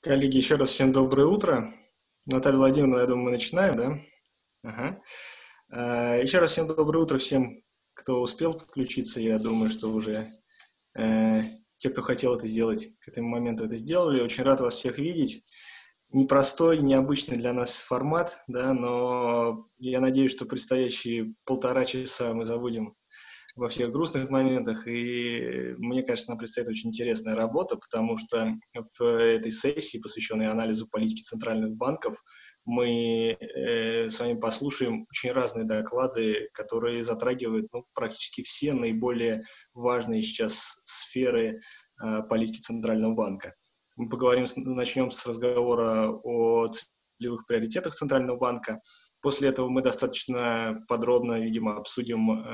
Коллеги, еще раз всем доброе утро. Наталья Владимировна, я думаю, мы начинаем, да? Ага. Еще раз всем доброе утро всем, кто успел подключиться. Я думаю, что уже э, те, кто хотел это сделать, к этому моменту это сделали. Очень рад вас всех видеть. Непростой, необычный для нас формат, да, но я надеюсь, что предстоящие 1,5 часа мы забудем во всех грустных моментах, и мне кажется, нам предстоит очень интересная работа, потому что в этой сессии, посвященной анализу политики центральных банков, мы с вами послушаем очень разные доклады, которые затрагивают практически все наиболее важные сейчас сферы политики Центрального банка. Мы начнем с разговора о целевых приоритетах Центрального банка. После этого мы достаточно подробно, видимо, обсудим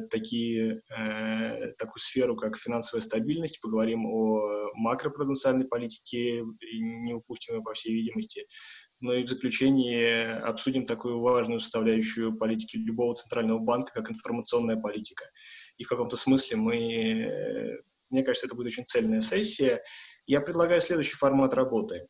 такую сферу, как финансовая стабильность, поговорим о макропруденциальной политике, не упустим ее, по всей видимости. Ну и в заключении обсудим такую важную составляющую политики любого центрального банка, как информационная политика. И в каком-то смысле мне кажется, это будет очень цельная сессия. Я предлагаю следующий формат работы.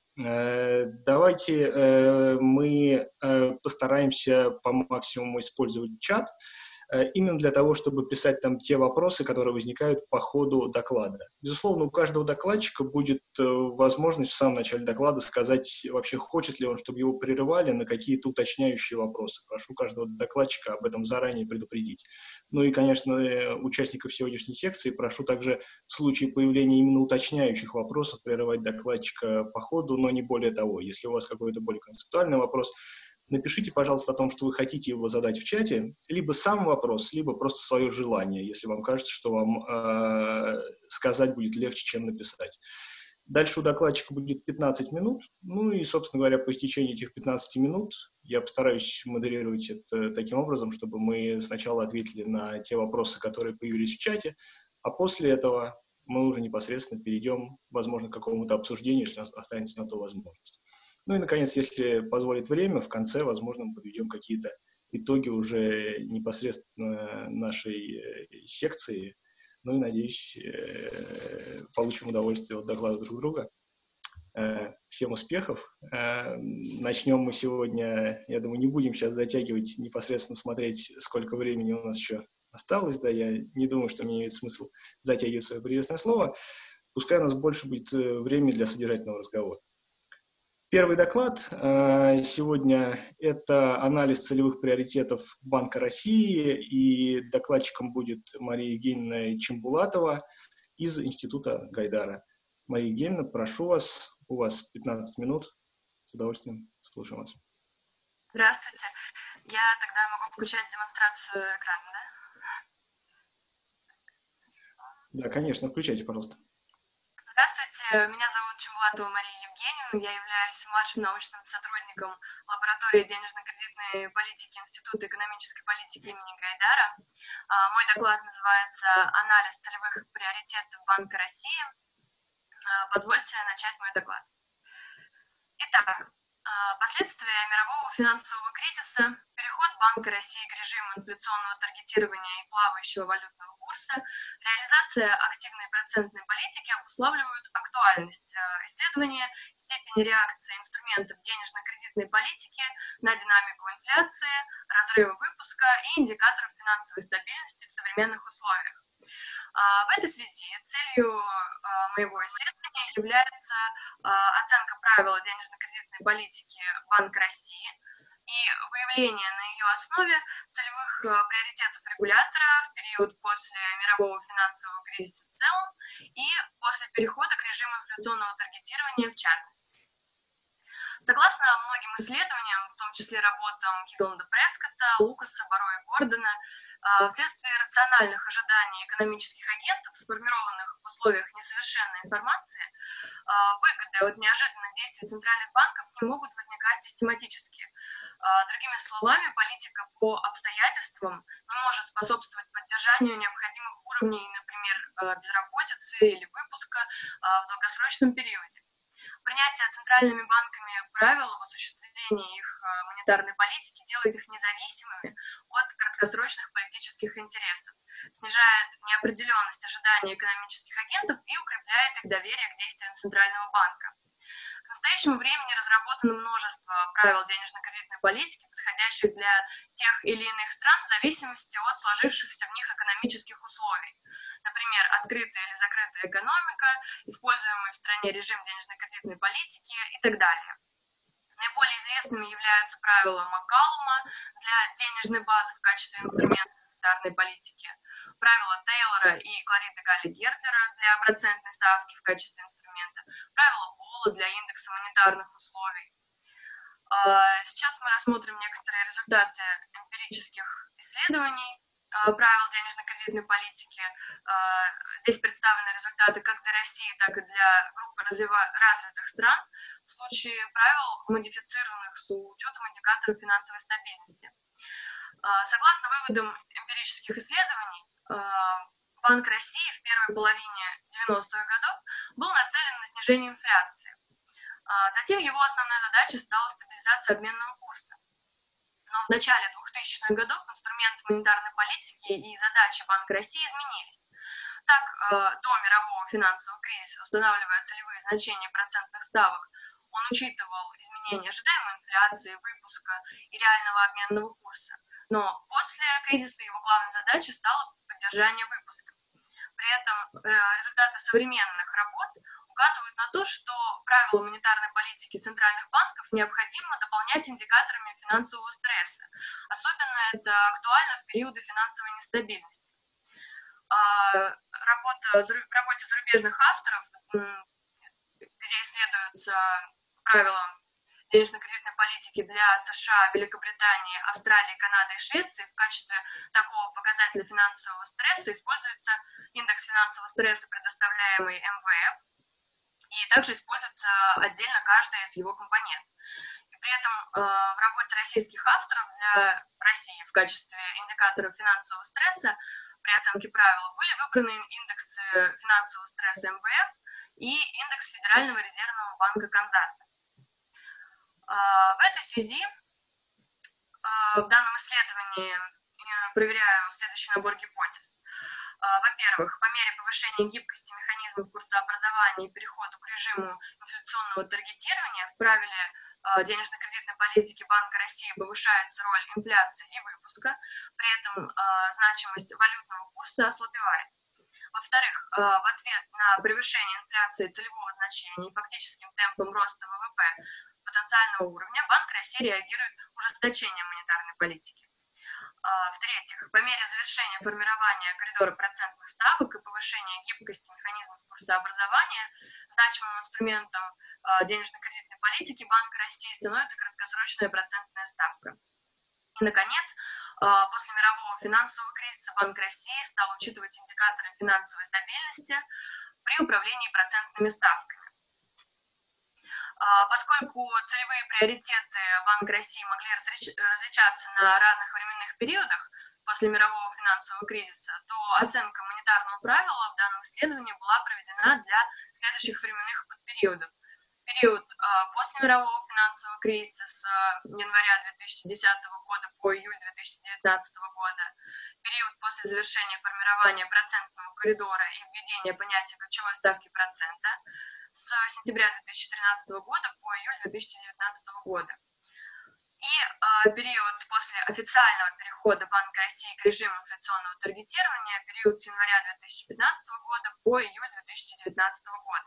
Давайте мы постараемся по максимуму использовать чат, именно для того, чтобы писать там те вопросы, которые возникают по ходу доклада. Безусловно, у каждого докладчика будет возможность в самом начале доклада сказать вообще, хочет ли он, чтобы его прерывали на какие-то уточняющие вопросы. Прошу каждого докладчика об этом заранее предупредить. Ну и, конечно, участников сегодняшней секции прошу также в случае появления именно уточняющих вопросов прерывать докладчика по ходу, но не более того. Если у вас какой-то более концептуальный вопрос, напишите, пожалуйста, о том, что вы хотите его задать в чате, либо сам вопрос, либо просто свое желание, если вам кажется, что вам сказать будет легче, чем написать. Дальше у докладчика будет 15 минут, ну и, собственно говоря, по истечении этих 15 минут я постараюсь модерировать это таким образом, чтобы мы сначала ответили на те вопросы, которые появились в чате, а после этого мы уже непосредственно перейдем, возможно, к какому-то обсуждению, если у нас останется на то возможность. Ну и, наконец, если позволит время, в конце, возможно, мы подведем какие-то итоги уже непосредственно нашей секции. Ну и, надеюсь, получим удовольствие от доклада друг друга. Всем успехов. Начнем мы сегодня, я думаю, не будем сейчас затягивать, непосредственно смотреть, сколько времени у нас еще осталось. Да, я не думаю, что мне имеет смысл затягивать свое приветственное слово. Пускай у нас больше будет времени для содержательного разговора. Первый доклад сегодня – это анализ целевых приоритетов Банка России, и докладчиком будет Мария Евгеньевна Чембулатова из Института Гайдара. Мария Евгеньевна, прошу вас, у вас 15 минут, с удовольствием слушаем вас. Здравствуйте. Я тогда могу включать демонстрацию экрана, да? Да, конечно, включайте, пожалуйста. Здравствуйте, меня зовут Чембулатова Мария Евгеньевна, я являюсь младшим научным сотрудником лаборатории денежно-кредитной политики Института экономической политики имени Гайдара. Мой доклад называется «Анализ целевых приоритетов Банка России». Позвольте начать мой доклад. Итак, последствия мирового финансового кризиса, переход Банка России к режиму инфляционного таргетирования и плавающего валютного курса, реализация активной процентной политики обуславливают актуальность исследования степени реакции инструментов денежно-кредитной политики на динамику инфляции, разрыва выпуска и индикаторов финансовой стабильности в современных условиях. В этой связи целью моего исследования является оценка правил денежно-кредитной политики Банка России и выявление на ее основе целевых приоритетов регулятора в период после мирового финансового кризиса в целом и после перехода к режиму инфляционного таргетирования в частности. Согласно многим исследованиям, в том числе работам Гидланда Прескотта, Лукаса, Баро и Гордона, вследствие рациональных ожиданий экономических агентов, сформированных в условиях несовершенной информации, выгоды от неожиданных действий центральных банков не могут возникать систематически. Другими словами, политика по обстоятельствам не может способствовать поддержанию необходимых уровней, например, безработицы или выпуска в долгосрочном периоде. Принятие центральными банками правил в осуществлении их монетарной политики делает их независимыми от краткосрочных политических интересов, снижает неопределенность ожиданий экономических агентов и укрепляет их доверие к действиям Центрального банка. настоящему времени разработано множество правил денежно-кредитной политики, подходящих для тех или иных стран в зависимости от сложившихся в них экономических условий. Например, открытая или закрытая экономика, используемый в стране режим денежно-кредитной политики и так далее. Наиболее известными являются правила Маккалума для денежной базы в качестве инструмента монетарной политики, правила Тейлора и Клариды Галли-Гертлера для процентной ставки в качестве инструмента, правила Пола для индекса монетарных условий. Сейчас мы рассмотрим некоторые результаты эмпирических исследований правил денежно-кредитной политики. Здесь представлены результаты как для России, так и для группы развитых стран в случае правил, модифицированных с учетом индикаторов финансовой стабильности. Согласно выводам эмпирических исследований, Банк России в первой половине 90-х годов был нацелен на снижение инфляции. Затем его основной задачей стала стабилизация обменного курса. Но в начале 2000-х годов инструменты монетарной политики и задачи Банка России изменились. Так, до мирового финансового кризиса, устанавливая целевые значения процентных ставок, он учитывал изменения ожидаемой инфляции, выпуска и реального обменного курса. Но после кризиса его главной задачей стало поддержание выпуска. При этом результаты современных работ указывают на то, что правила монетарной политики центральных банков необходимо дополнять индикаторами финансового стресса. Особенно это актуально в периоды финансовой нестабильности. В работе зарубежных авторов, где исследуются правила денежно-кредитной политики для США, Великобритании, Австралии, Канады и Швеции, в качестве такого показателя финансового стресса используется индекс финансового стресса, предоставляемый МВФ, и также используется отдельно каждая из его компонентов. И при этом в работе российских авторов для России в качестве индикаторов финансового стресса при оценке правил были выбраны индексы финансового стресса МВФ и индекс Федерального резервного банка Канзаса. В этой связи в данном исследовании проверяю следующий набор гипотез. Во-первых, по мере повышения гибкости механизмов курсообразования и перехода к режиму инфляционного таргетирования в правиле денежно-кредитной политики Банка России повышается роль инфляции и выпуска, при этом значимость валютного курса ослабевает. Во-вторых, в ответ на превышение инфляции целевого значения и фактическим темпом роста ВВП потенциального уровня Банк России реагирует ужесточением монетарной политики. В-третьих, по мере завершения формирования коридора процентных ставок и повышения гибкости механизмов курсообразования значимым инструментом денежно-кредитной политики Банка России становится краткосрочная процентная ставка. И, наконец, после мирового финансового кризиса Банк России стал учитывать индикаторы финансовой стабильности при управлении процентными ставками. Поскольку целевые приоритеты Банка России могли различаться на разных временных периодах после мирового финансового кризиса, то оценка монетарного правила в данном исследовании была проведена для следующих временных периодов. Период после мирового финансового кризиса с января 2010 года по июль 2019 года, период после завершения формирования процентного коридора и введения понятия ключевой ставки процента, с сентября 2013 года по июль 2019 года. И период после официального перехода Банка России к режиму инфляционного таргетирования, период с января 2015 года по июль 2019 года.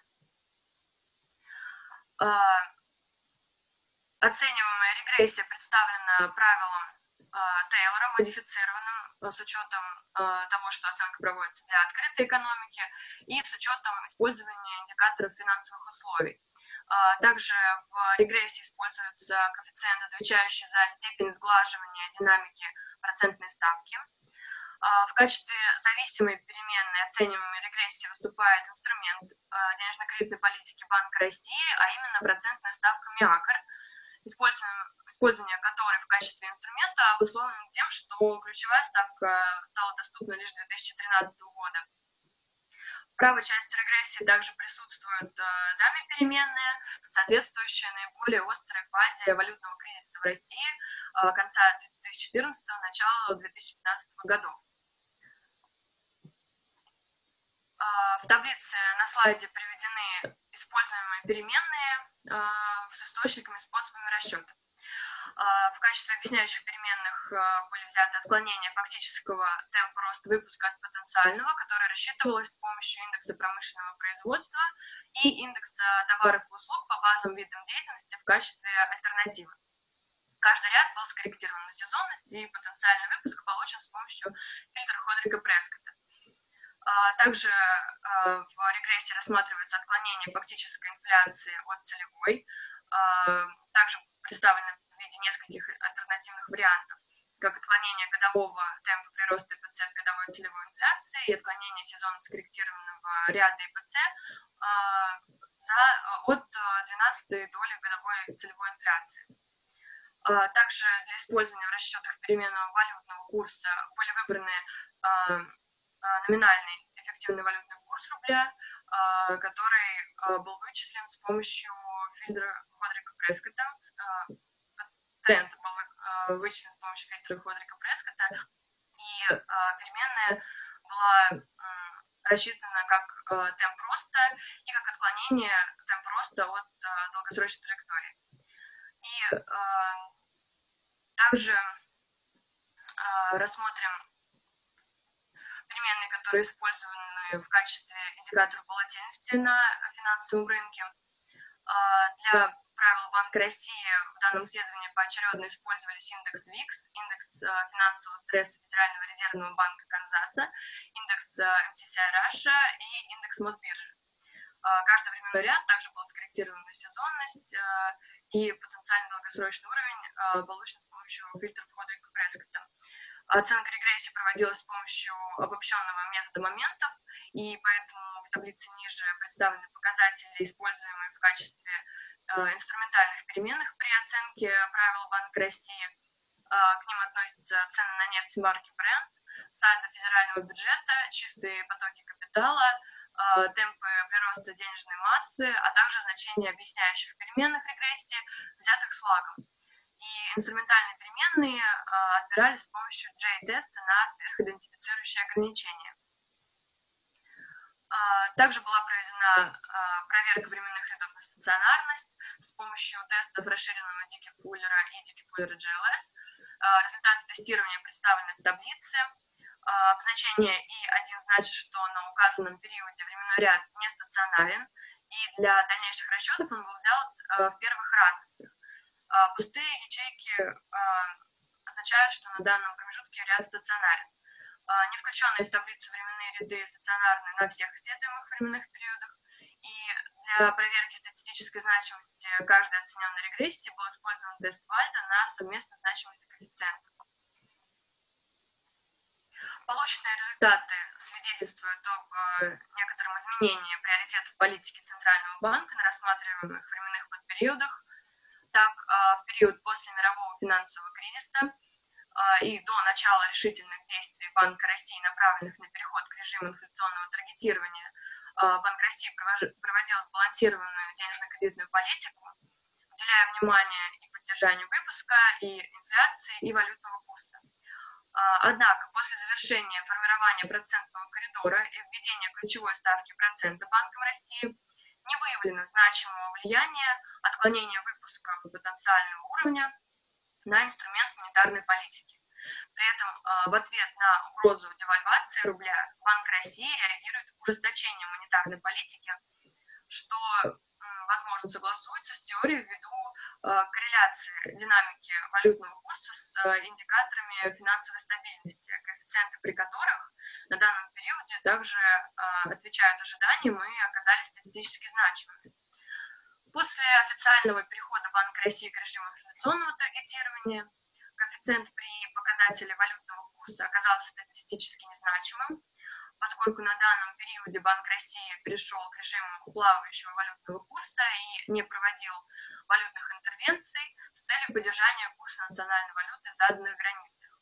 Оцениваемая регрессия представлена правилом Тейлора, модифицированным с учетом того, что оценка проводится для открытой экономики и с учетом использования индикаторов финансовых условий. Также в регрессии используется коэффициент, отвечающий за степень сглаживания динамики процентной ставки. В качестве зависимой переменной оцениваемой регрессии выступает инструмент денежно-кредитной политики Банка России, а именно процентная ставка МИАКР, использование которой в качестве инструмента обусловлено тем, что ключевая ставка стала доступна лишь с 2013 года. В правой части регрессии также присутствуют дами-переменные, соответствующие наиболее острой фазе валютного кризиса в России конца 2014 – начала 2015 годов. В таблице на слайде приведены используемые переменные с источниками, способами расчета. В качестве объясняющих переменных были взяты отклонения фактического темпа роста выпуска от потенциального, которое рассчитывалось с помощью индекса промышленного производства и индекса товаров и услуг по базовым видам деятельности в качестве альтернативы. Каждый ряд был скорректирован на сезонность, и потенциальный выпуск получен с помощью фильтра Ходрика-Прескотта. Также в регрессии рассматривается отклонение фактической инфляции от целевой, также представлено в виде нескольких альтернативных вариантов, как отклонение годового темпа прироста ИПЦ от годовой целевой инфляции и отклонение сезонно скорректированного ряда ИПЦ от 12-й доли годовой целевой инфляции. Также для использования в расчетах переменного валютного курса были выбраны номинальный эффективный валютный курс рубля, который был вычислен с помощью фильтра Ходрика-Прескотта. Тренд был вычислен с помощью фильтра Ходрика-Прескотта, и переменная была рассчитана как темп роста и как отклонение темпа роста от долгосрочной траектории. И также рассмотрим переменные, которые использованы в качестве индикатора волатильности на финансовом рынке. Для правил Банка России в данном исследовании поочередно использовались индекс ВИКС, индекс финансового стресса Федерального резервного банка Канзаса, индекс MSCI Russia и индекс Мосбиржи. Каждый временной ряд также был скорректирован на сезонность, и потенциальный долгосрочный уровень получен с помощью фильтра Ходрика-Прескотта. Оценка регрессии проводилась с помощью обобщенного метода моментов, и поэтому в таблице ниже представлены показатели, используемые в качестве инструментальных переменных при оценке правил Банка России. К ним относятся цены на нефть марки Brent, сальдо федерального бюджета, чистые потоки капитала, темпы прироста денежной массы, а также значения объясняющих переменных регрессии, взятых с лагом. И инструментальные переменные отбирались с помощью J-теста на сверхидентифицирующие ограничения. Также была проведена проверка временных рядов на стационарность с помощью тестов расширенного Дики-Пуллера и Дики-Пуллера GLS. Результаты тестирования представлены в таблице. Обозначение И1 значит, что на указанном периоде временной ряд не стационарен, и для дальнейших расчетов он был взят в первых разностях. Пустые ячейки означают, что на данном промежутке ряд стационарен. Не включенные в таблицу временные ряды стационарны на всех исследуемых временных периодах. И для проверки статистической значимости каждой оцененной регрессии был использован тест Вальда на совместную значимость коэффициентов. Полученные результаты свидетельствуют об некотором изменении приоритетов политики Центрального банка на рассматриваемых временных подпериодах. Так, в период после мирового финансового кризиса и до начала решительных действий Банка России, направленных на переход к режиму инфляционного таргетирования, Банк России проводил сбалансированную денежно-кредитную политику, уделяя внимание и поддержанию выпуска, и инфляции, и валютного курса. Однако, после завершения формирования процентного коридора и введения ключевой ставки процента Банком России, не выявлено значимого влияния отклонения выпуска потенциального уровня на инструмент монетарной политики. При этом в ответ на угрозу девальвации рубля Банк России реагирует ужесточением монетарной политики, что, возможно, согласуется с теорией ввиду корреляции динамики валютного курса с индикаторами финансовой стабильности, коэффициенты при которых на данном периоде также отвечают ожиданиям и оказались статистически значимыми. После официального перехода Банка России к режиму инфляционного таргетирования коэффициент при показателе валютного курса оказался статистически незначимым, поскольку на данном периоде Банк России перешел к режиму плавающего валютного курса и не проводил валютных интервенций с целью поддержания курса национальной валюты в заданных границах.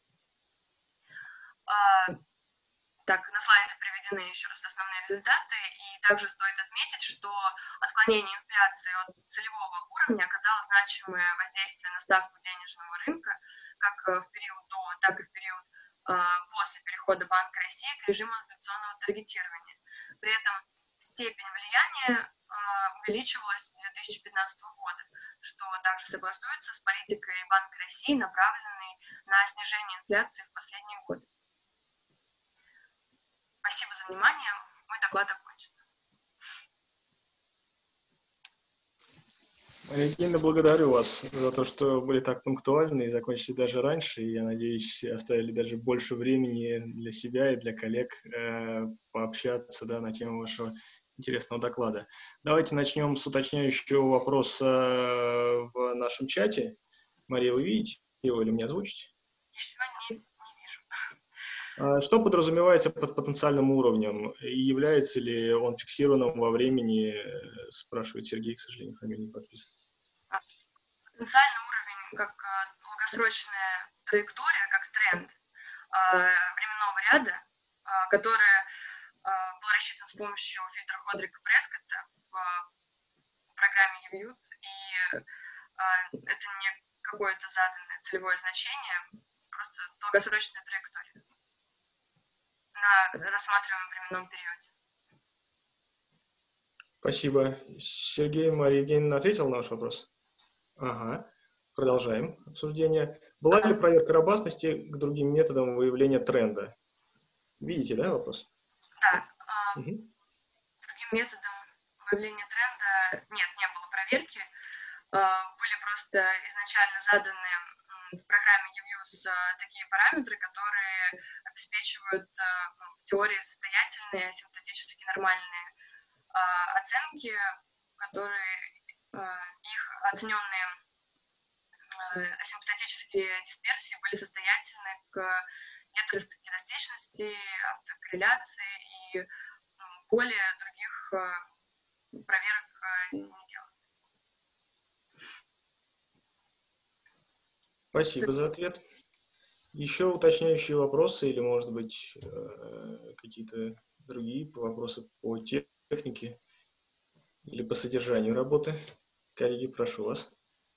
Так, на слайде приведены еще раз основные результаты, и также стоит отметить, что отклонение инфляции от целевого уровня оказало значимое воздействие на ставку денежного рынка, как в период до, так и в период после перехода Банка России к режиму инфляционного таргетирования. При этом степень влияния увеличивалась с 2015 года, что также согласуется с политикой Банка России, направленной на снижение инфляции в последние годы. Спасибо за внимание. Мой доклад окончен. Мария Евгеньевна, благодарю вас за то, что были так пунктуальны и закончили даже раньше. И, я надеюсь, оставили даже больше времени для себя и для коллег пообщаться, да, на тему вашего интересного доклада. Давайте начнем с уточняющего вопроса в нашем чате. Мария, вы видите его или мне озвучите? Еще не вижу. Что подразумевается под потенциальным уровнем? И является ли он фиксированным во времени, спрашивает Сергей, к сожалению, фамилия не подписана. Потенциальный уровень как долгосрочная траектория, как тренд временного ряда, который был рассчитан с помощью фильтра Ходрика-Прескотта в программе EViews, и это не какое-то заданное целевое значение, просто долгосрочная траектория на рассматриваемом временном периоде. Спасибо. Сергей, Мария Евгеньевна ответил на ваш вопрос? Ага. Продолжаем обсуждение. Была ли проверка robustности к другим методам выявления тренда? Видите, да, вопрос? Да. Другим методом выявления тренда не было проверки. Были просто изначально заданы в программе EViews такие параметры, которые обеспечивают в теории состоятельные, асимптотически нормальные оценки, которые их оцененные асимптотические дисперсии были состоятельны к гетеростатичности, автокорреляции и более других проверок не делают. Спасибо за ответ. Еще уточняющие вопросы или, может быть, какие-то другие вопросы по технике или по содержанию работы? Коллеги, прошу вас.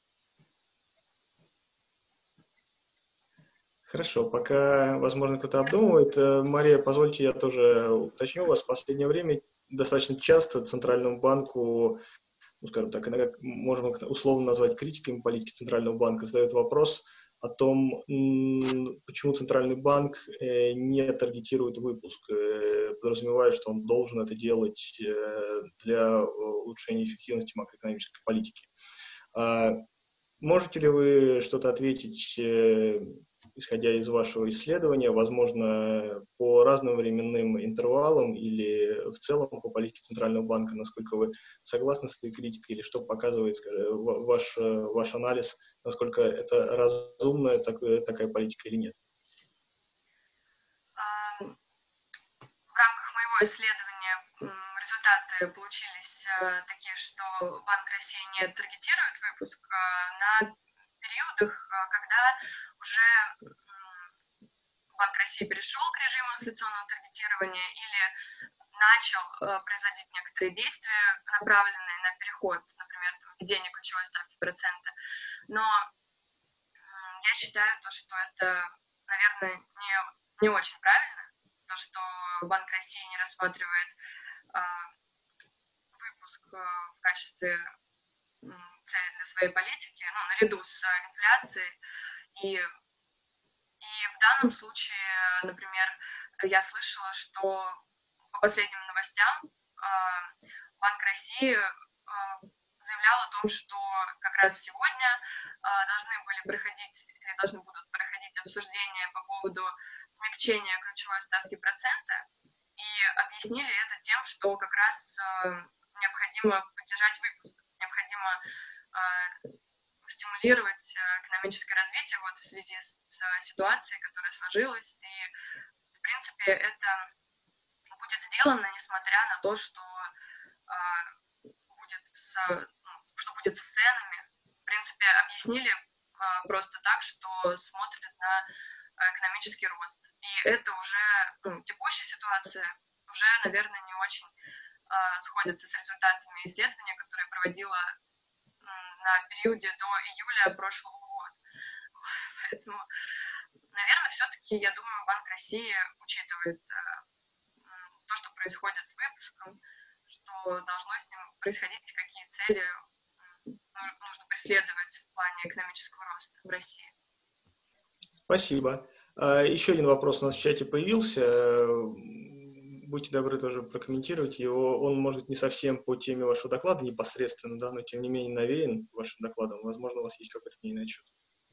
Хорошо, пока, возможно, кто-то обдумывает. Мария, позвольте, я тоже уточню вас. В последнее время достаточно часто Центральному банку, ну, скажем так, иногда можем условно назвать критиками политики Центрального банка, задают вопрос о том, почему Центральный банк не таргетирует выпуск, подразумевая, что он должен это делать для улучшения эффективности макроэкономической политики. Можете ли вы что-то ответить, исходя из вашего исследования, возможно, по разным временным интервалам или в целом по политике Центрального банка, насколько вы согласны с этой критикой, или что показывает ваш анализ, насколько это разумная такая политика или нет? В рамках моего исследования результаты получились такие, что Банк России не таргетирует выпуск на периодах, когда уже Банк России перешел к режиму инфляционного таргетирования или начал производить некоторые действия, направленные на переход, например, введение ключевой ставки процента. Но я считаю, что это, наверное, не очень правильно, то, что Банк России не рассматривает выпуск в качестве цели для своей политики, наряду с инфляцией. И в данном случае, например, я слышала, что по последним новостям Банк России заявлял о том, что как раз сегодня должны будут проходить обсуждения по поводу смягчения ключевой ставки процента, и объяснили это тем, что как раз необходимо поддержать выпуск, необходимо стимулировать экономическое развитие в связи с ситуацией, которая сложилась, и, в принципе, это будет сделано, несмотря на то, что будет с ценами. В принципе, объяснили просто так, что смотрят на экономический рост. И это уже, текущая ситуация уже, наверное, не очень сходится с результатами исследования, которое я проводила на периоде до июля прошлого года. Поэтому, наверное, все-таки, я думаю, Банк России учитывает то, что происходит с выпуском, что должно с ним происходить, какие цели нужно преследовать в плане экономического роста в России. Спасибо. Еще один вопрос у нас в чате появился. Будьте добры тоже прокомментировать его. Он, может, не совсем по теме вашего доклада непосредственно, да, но тем не менее навеян вашим докладом. Возможно, у вас есть какое-то мнение на этот счет.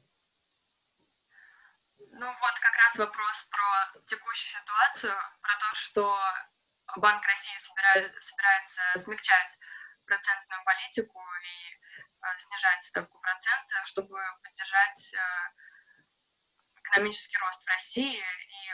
Ну вот как раз вопрос про текущую ситуацию, про то, что Банк России собирается смягчать процентную политику и снижать ставку процента, чтобы поддержать экономический рост в России. И,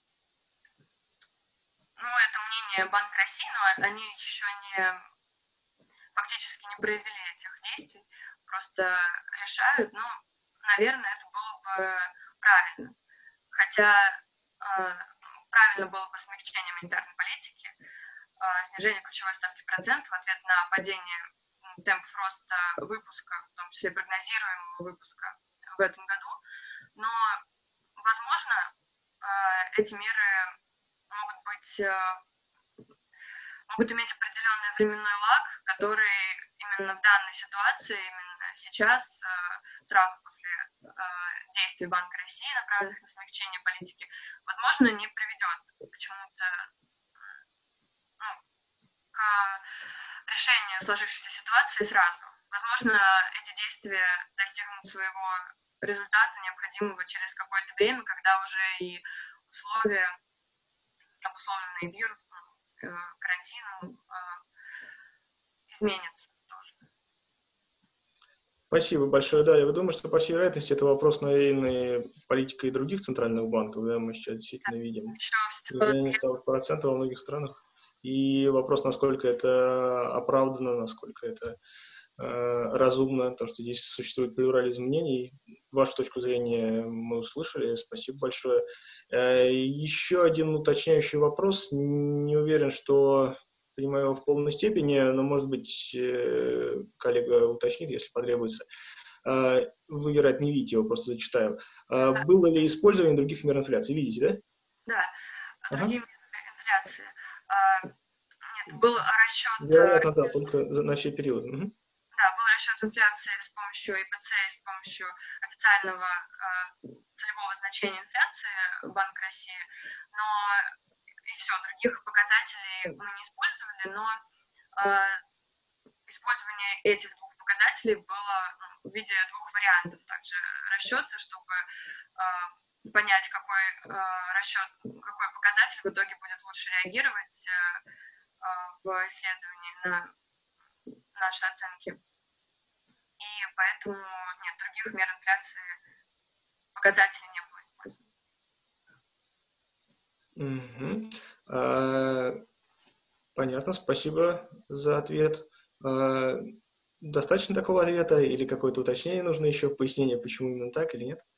ну, это мнение Банка России, но они еще фактически не произвели этих действий, просто решают. Ну, наверное, это было бы правильно. Хотя правильно было бы смягчение монетарной политики, снижение ключевой ставки процента в ответ на падение темпов роста выпуска, в том числе прогнозируемого выпуска в этом году. Но, возможно, эти меры могут иметь определенный временной лаг, который именно в данной ситуации, именно сейчас, сразу после действий Банка России, направленных на смягчение политики, возможно, не приведет к чему-то, к решению сложившейся ситуации сразу. Возможно, эти действия достигнут своего результата, необходимого через какое-то время, когда уже и условия, обусловленные вирусом, карантином, изменятся тоже. Спасибо большое. Да, я думаю, что, по всей вероятности, это вопрос, навеянный политикой других центральных банков. Да, мы сейчас действительно видим снижение ставок процентов во многих странах. И вопрос, насколько это оправдано, насколько это разумно, потому что здесь существует плюрализм мнений. Вашу точку зрения мы услышали. Спасибо большое. Еще один уточняющий вопрос. Не уверен, что понимаю его в полной степени, но, может быть, коллега уточнит, если потребуется. Вы, вероятно, не видите его, просто зачитаю. Было ли использование других мер инфляции? Видите, да? Да, другие меры инфляции. Нет, был расчет... Вероятно, да, только на все периоды. Да, был расчет инфляции с помощью ИПЦ и с помощью официального целевого значения инфляции Банка России, но и все, других показателей мы не использовали, но использование этих двух показателей было в виде двух вариантов также расчета, чтобы понять, какой показатель в итоге будет лучше реагировать в исследовании на наши оценки. И поэтому нет, других мер инфляции показателей не было использовано. Понятно, спасибо за ответ. Достаточно такого ответа или какое-то уточнение нужно еще, пояснение, почему именно так или нет?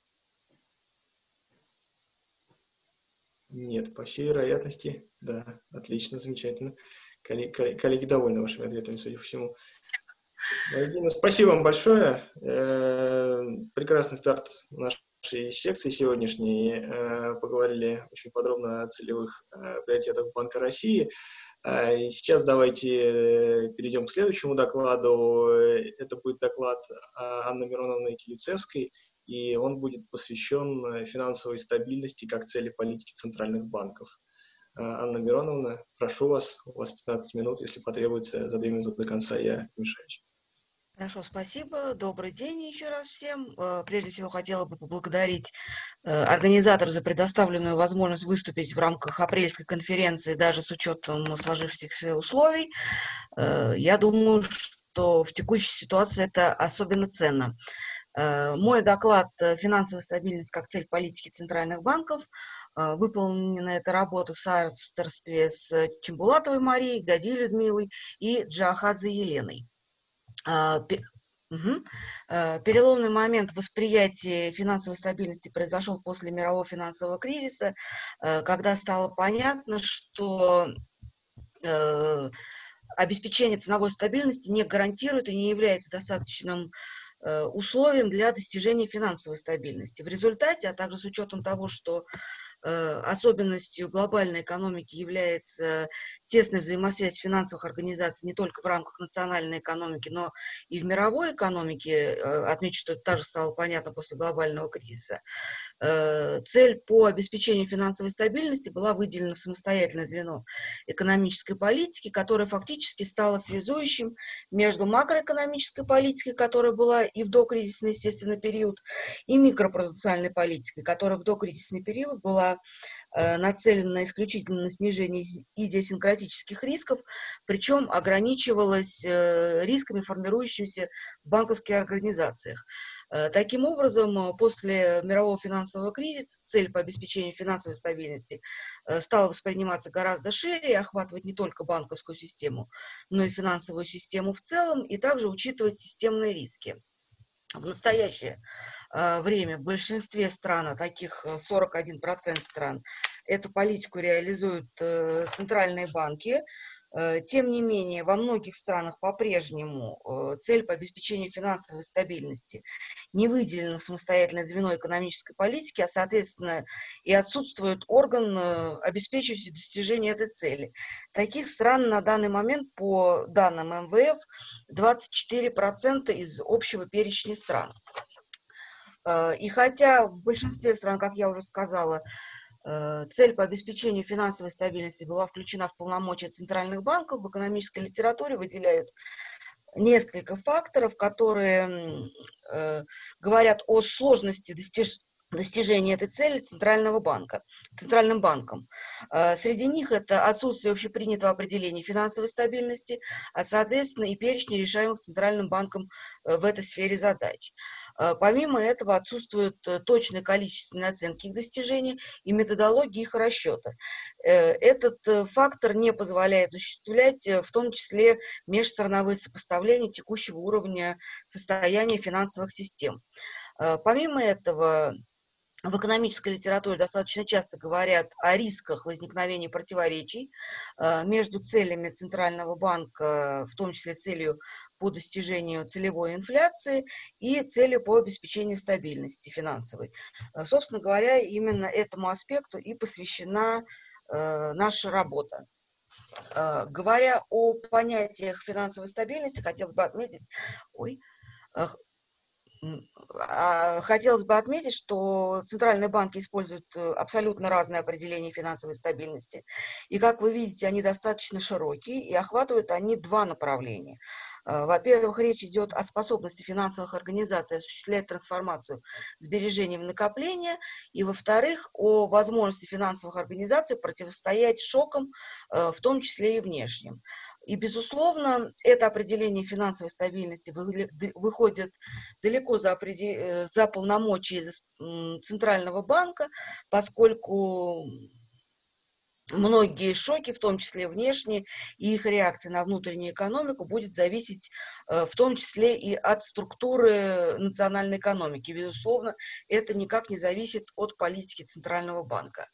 Нет, по всей вероятности, да, отлично, замечательно. Коллеги довольны вашими ответами, судя по всему. Дина, спасибо вам большое. Прекрасный старт нашей секции сегодняшней. Поговорили очень подробно о целевых приоритетах Банка России. И сейчас давайте перейдем к следующему докладу. Это будет доклад Анны Мироновны Килицевской, и он будет посвящен финансовой стабильности как цели политики центральных банков. Анна Мироновна, прошу вас, у вас 15 минут, если потребуется, за 2 минуты до конца я вмешаюсь. Хорошо, спасибо. Добрый день еще раз всем. Прежде всего, хотела бы поблагодарить организаторов за предоставленную возможность выступить в рамках апрельской конференции, даже с учетом сложившихся условий. Я думаю, что в текущей ситуации это особенно ценно. Мой доклад «Финансовая стабильность как цель политики центральных банков». Выполнена эта работа в соавторстве с Чембулатовой Марией, Гади Людмилой и Джахадзе Еленой. Переломный момент восприятия финансовой стабильности произошел после мирового финансового кризиса, когда стало понятно, что обеспечение ценовой стабильности не гарантирует и не является достаточным условием для достижения финансовой стабильности. В результате, а также с учетом того, что особенностью глобальной экономики является тесная взаимосвязь финансовых организаций не только в рамках национальной экономики, но и в мировой экономике. Отмечу, что это также стало понятно после глобального кризиса. Цель по обеспечению финансовой стабильности была выделена в самостоятельное звено экономической политики, которое фактически стало связующим между макроэкономической политикой, которая была и в докризисный, естественно, период, и микропруденциальной политикой, которая в докризисный период была нацелена исключительно на снижение идиосинкратических рисков, причем ограничивалась рисками, формирующимися в банковских организациях. Таким образом, после мирового финансового кризиса цель по обеспечению финансовой стабильности стала восприниматься гораздо шире и охватывать не только банковскую систему, но и финансовую систему в целом, и также учитывать системные риски. В настоящее время в большинстве стран, а таких 41% стран, эту политику реализуют центральные банки. Тем не менее, во многих странах по-прежнему цель по обеспечению финансовой стабильности не выделена в самостоятельное звено экономической политики, а, соответственно, и отсутствует орган, обеспечивающий достижение этой цели. Таких стран на данный момент, по данным МВФ, 24% из общего перечня стран. И хотя в большинстве стран, как я уже сказала, цель по обеспечению финансовой стабильности была включена в полномочия центральных банков, в экономической литературе выделяют несколько факторов, которые говорят о сложности достижения этой цели центральным банком. Среди них это отсутствие общепринятого определения финансовой стабильности, а, соответственно, и перечня решаемых центральным банком в этой сфере задач. Помимо этого отсутствуют точные количественные оценки их достижения и методологии их расчета. Этот фактор не позволяет осуществлять в том числе межстрановые сопоставления текущего уровня состояния финансовых систем. Помимо этого, в экономической литературе достаточно часто говорят о рисках возникновения противоречий между целями Центрального банка, в том числе целью по достижению целевой инфляции и целью по обеспечению стабильности финансовой. Собственно говоря, именно этому аспекту и посвящена наша работа. Говоря о понятиях финансовой стабильности, хотелось бы отметить, что центральные банки используют абсолютно разные определения финансовой стабильности. И, как вы видите, они достаточно широкие, и охватывают они два направления. Во-первых, речь идет о способности финансовых организаций осуществлять трансформацию сбережений в накопления, и, во-вторых, о возможности финансовых организаций противостоять шокам, в том числе и внешним. И, безусловно, это определение финансовой стабильности выходит далеко за полномочия Центрального банка, поскольку многие шоки, в том числе внешние, и их реакция на внутреннюю экономику будет зависеть в том числе и от структуры национальной экономики. Безусловно, это никак не зависит от политики Центрального банка.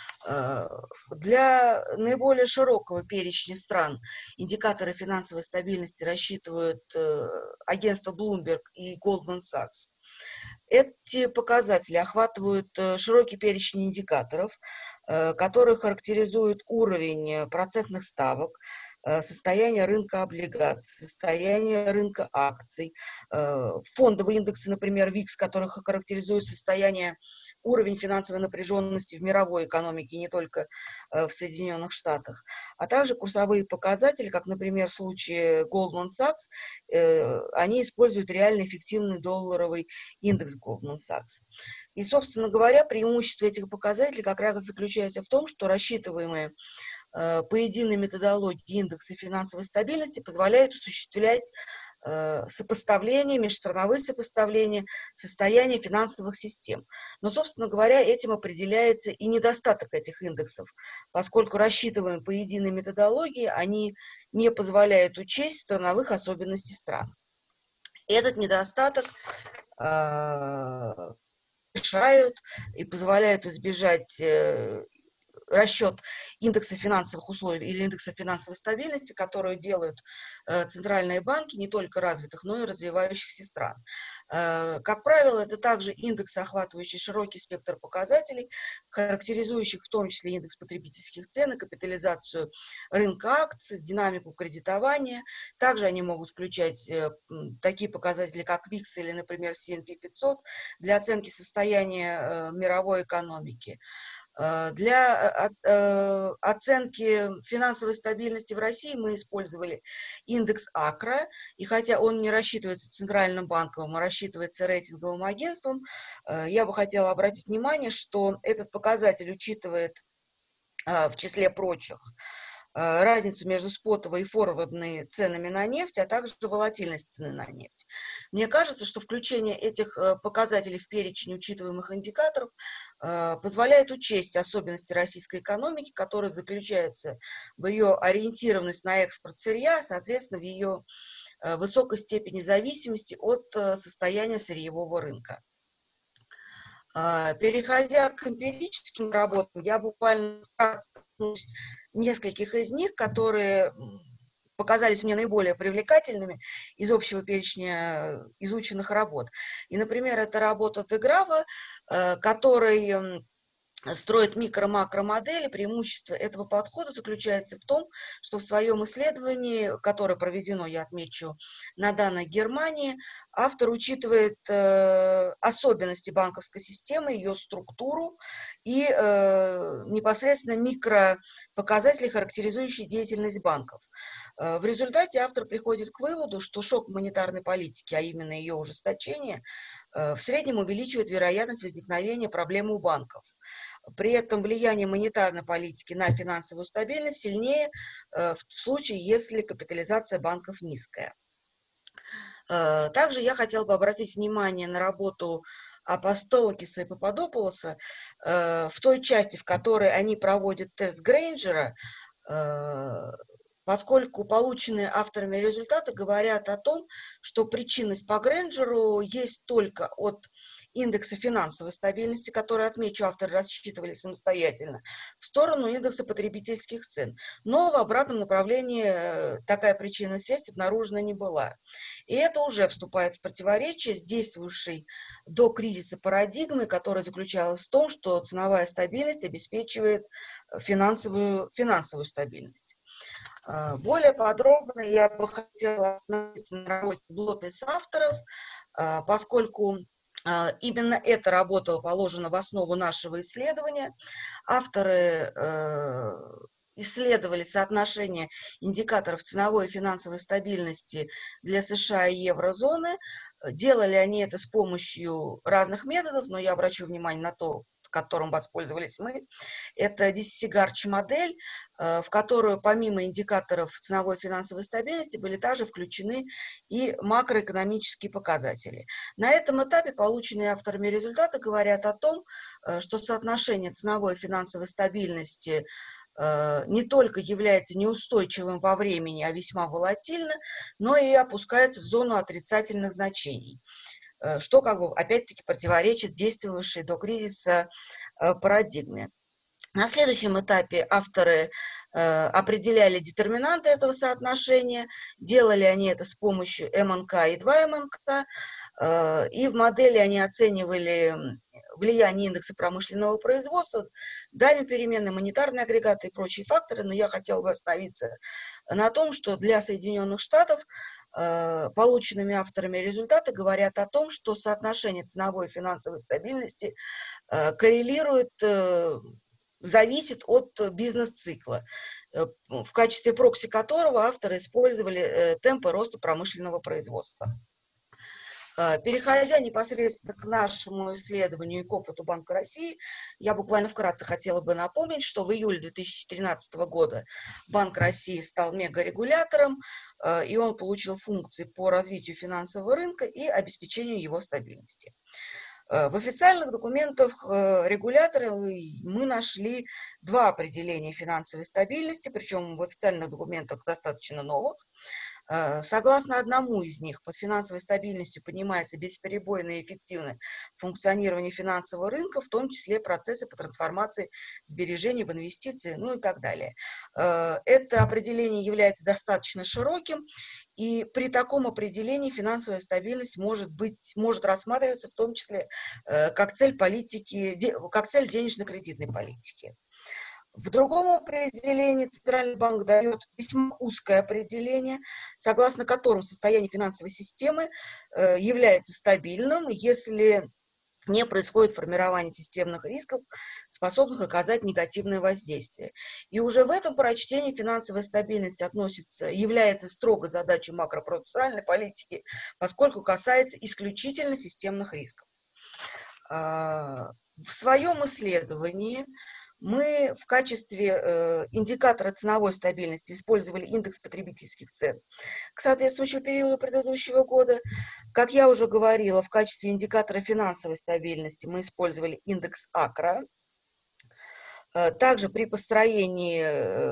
Для наиболее широкого перечня стран индикаторы финансовой стабильности рассчитывают агентство Bloomberg и Goldman Sachs. Эти показатели охватывают широкий перечень индикаторов, которые характеризуют уровень процентных ставок, состояние рынка облигаций, состояние рынка акций, фондовые индексы, например, ВИКС, которых характеризует уровень финансовой напряженности в мировой экономике, не только в Соединенных Штатах, а также курсовые показатели, как, например, в случае Goldman Sachs, они используют реально эффективный долларовый индекс Goldman Sachs. И, собственно говоря, преимущество этих показателей как раз заключается в том, что рассчитываемые по единой методологии индексы финансовой стабильности позволяют осуществлять сопоставления, межстрановые сопоставления состояния финансовых систем. Но, собственно говоря, этим определяется и недостаток этих индексов, поскольку рассчитываемые по единой методологии, они не позволяют учесть страновых особенностей стран. Этот недостаток решают и позволяют избежать расчет индекса финансовых условий или индекса финансовой стабильности, которую делают центральные банки не только развитых, но и развивающихся стран. Как правило, это также индекс, охватывающий широкий спектр показателей, характеризующих в том числе индекс потребительских цен и капитализацию рынка акций, динамику кредитования. Также они могут включать такие показатели, как ВИКС или, например, S&P 500 для оценки состояния мировой экономики. Для оценки финансовой стабильности в России мы использовали индекс АКРА, и хотя он не рассчитывается Центральным банком, а рассчитывается рейтинговым агентством, я бы хотела обратить внимание, что этот показатель учитывает в числе прочих разницу между спотовой и форвардной ценами на нефть, а также волатильность цены на нефть. Мне кажется, что включение этих показателей в перечень учитываемых индикаторов позволяет учесть особенности российской экономики, которые заключаются в ее ориентированности на экспорт сырья, соответственно, в ее высокой степени зависимости от состояния сырьевого рынка. Переходя к эмпирическим работам, я буквально вкратце коснусь нескольких из них, которые показались мне наиболее привлекательными из общего перечня изученных работ. И, например, это работа Теграва, который строит микро-макромодели. Преимущество этого подхода заключается в том, что в своем исследовании, которое проведено, я отмечу, на данной Германии, автор учитывает особенности банковской системы, ее структуру и непосредственно микропоказатели, характеризующие деятельность банков. В результате автор приходит к выводу, что шок монетарной политики, а именно ее ужесточение, в среднем увеличивает вероятность возникновения проблем у банков. При этом влияние монетарной политики на финансовую стабильность сильнее в случае, если капитализация банков низкая. Также я хотела бы обратить внимание на работу Апостолакиса и Пападополоса в той части, в которой они проводят тест Грейнджера, поскольку полученные авторами результаты говорят о том, что причинность по Грейнджеру есть только от индекса финансовой стабильности, который, отмечу, авторы рассчитывали самостоятельно, в сторону индекса потребительских цен. Но в обратном направлении такая причинная связь обнаружена не была. И это уже вступает в противоречие с действующей до кризиса парадигмой, которая заключалась в том, что ценовая стабильность обеспечивает финансовую стабильность. Более подробно я бы хотела остановиться на работе Блота и соавторов, поскольку именно эта работа положена в основу нашего исследования. Авторы исследовали соотношение индикаторов ценовой и финансовой стабильности для США и еврозоны. Делали они это с помощью разных методов, но я обращу внимание на то, которым воспользовались мы. Это Дисси-Гарч модель, в которую помимо индикаторов ценовой и финансовой стабильности были также включены и макроэкономические показатели. На этом этапе полученные авторами результаты говорят о том, что соотношение ценовой и финансовой стабильности не только является неустойчивым во времени, а весьма волатильно, но и опускается в зону отрицательных значений, что как бы опять-таки противоречит действовавшей до кризиса парадигме. На следующем этапе авторы определяли детерминанты этого соотношения, делали они это с помощью МНК и 2МНК, и в модели они оценивали влияние индекса промышленного производства, дами переменные, монетарные агрегаты и прочие факторы, но я хотела бы остановиться на том, что для Соединенных Штатов полученными авторами результаты говорят о том, что соотношение ценовой и финансовой стабильности коррелирует, зависит от бизнес-цикла, в качестве прокси которого авторы использовали темпы роста промышленного производства. Переходя непосредственно к нашему исследованию и к опыту Банка России, я буквально вкратце хотела бы напомнить, что в июле 2013 года Банк России стал мегарегулятором, и он получил функции по развитию финансового рынка и обеспечению его стабильности. В официальных документах регулятора мы нашли два определения финансовой стабильности, причем в официальных документах достаточно новых. Согласно одному из них, под финансовой стабильностью понимается бесперебойное и эффективное функционирование финансового рынка, в том числе процессы по трансформации сбережений в инвестиции, ну и так далее. Это определение является достаточно широким, и при таком определении финансовая стабильность может рассматриваться в том числе как цель денежно-кредитной политики. В другом определении Центральный банк дает весьма узкое определение, согласно которому состояние финансовой системы является стабильным, если не происходит формирование системных рисков, способных оказать негативное воздействие. И уже в этом прочтении финансовая стабильность является строго задачей макропруденциальной политики, поскольку касается исключительно системных рисков. В своем исследовании мы в качестве индикатора ценовой стабильности использовали индекс потребительских цен к соответствующему периоду предыдущего года. Как я уже говорила, в качестве индикатора финансовой стабильности мы использовали индекс АКРА. Также при построении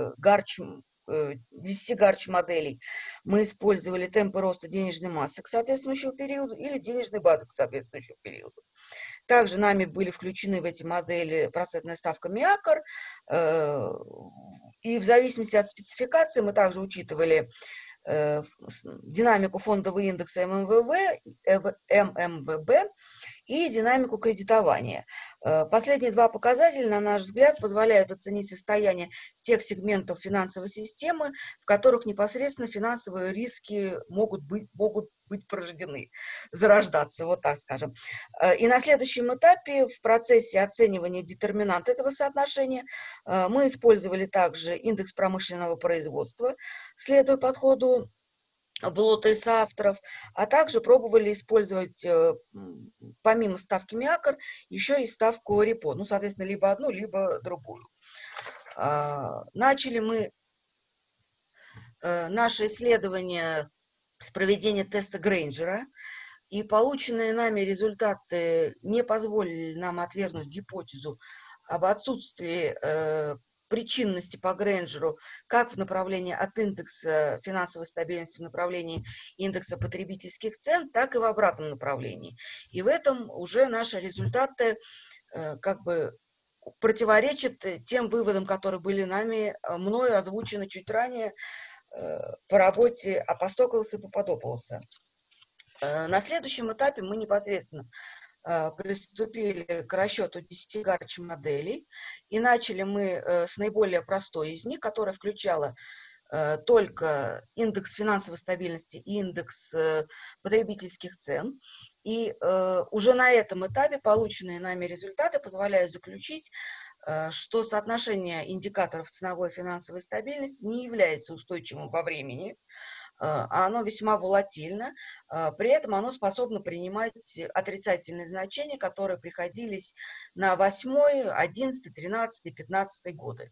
10 гарч-моделей мы использовали темпы роста денежной массы к соответствующему периоду или денежной базы к соответствующему периоду. Также нами были включены в эти модели процентная ставка МИАКР, и в зависимости от спецификации мы также учитывали динамику фондового индекса ММВБ и динамику кредитования. Последние два показателя, на наш взгляд, позволяют оценить состояние тех сегментов финансовой системы, в которых непосредственно финансовые риски могут быть порождены, зарождаться, вот так скажем. И на следующем этапе в процессе оценивания детерминанта этого соотношения мы использовали также индекс промышленного производства, следуя подходу Блота и соавторов, а также пробовали использовать помимо ставки МИАКР еще и ставку РЕПО, ну, соответственно, либо одну, либо другую. Начали мы наше исследование с проведения теста Грейнджера, и полученные нами результаты не позволили нам отвергнуть гипотезу об отсутствии причинности по Грейнджеру как в направлении от индекса финансовой стабильности в направлении индекса потребительских цен, так и в обратном направлении. И в этом уже наши результаты как бы противоречат тем выводам, которые были мною озвучены чуть ранее по работе Апостоколоса и Пападополоса. На следующем этапе мы непосредственно приступили к расчету 10 гарч-моделей, и начали мы с наиболее простой из них, которая включала только индекс финансовой стабильности и индекс потребительских цен. И уже на этом этапе полученные нами результаты позволяют заключить, что соотношение индикаторов ценовой и финансовой стабильности не является устойчивым во времени, а оно весьма волатильно, при этом оно способно принимать отрицательные значения, которые приходились на 8, 11, 13, 15 годы.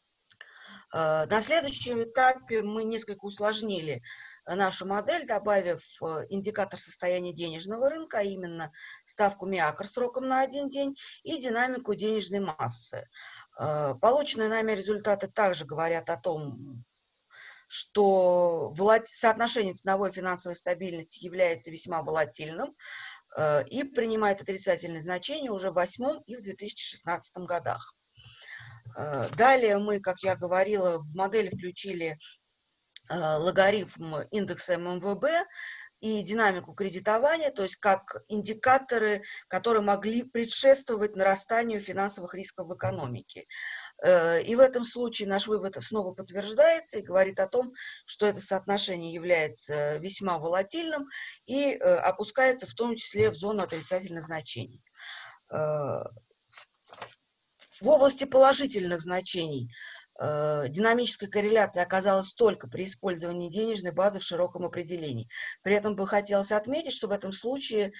На следующем этапе мы несколько усложнили нашу модель, добавив индикатор состояния денежного рынка, а именно ставку МИАКР сроком на 1 день и динамику денежной массы. Полученные нами результаты также говорят о том, что соотношение ценовой и финансовой стабильности является весьма волатильным и принимает отрицательные значения уже в 2008 и в 2016 годах. Далее мы, как я говорила, в модели включили логарифм индекса ММВБ и динамику кредитования, то есть как индикаторы, которые могли предшествовать нарастанию финансовых рисков в экономике. И в этом случае наш вывод снова подтверждается и говорит о том, что это соотношение является весьма волатильным и опускается в том числе в зону отрицательных значений. В области положительных значений динамическая корреляция оказалась только при использовании денежной базы в широком определении. При этом бы хотелось отметить, что в этом случае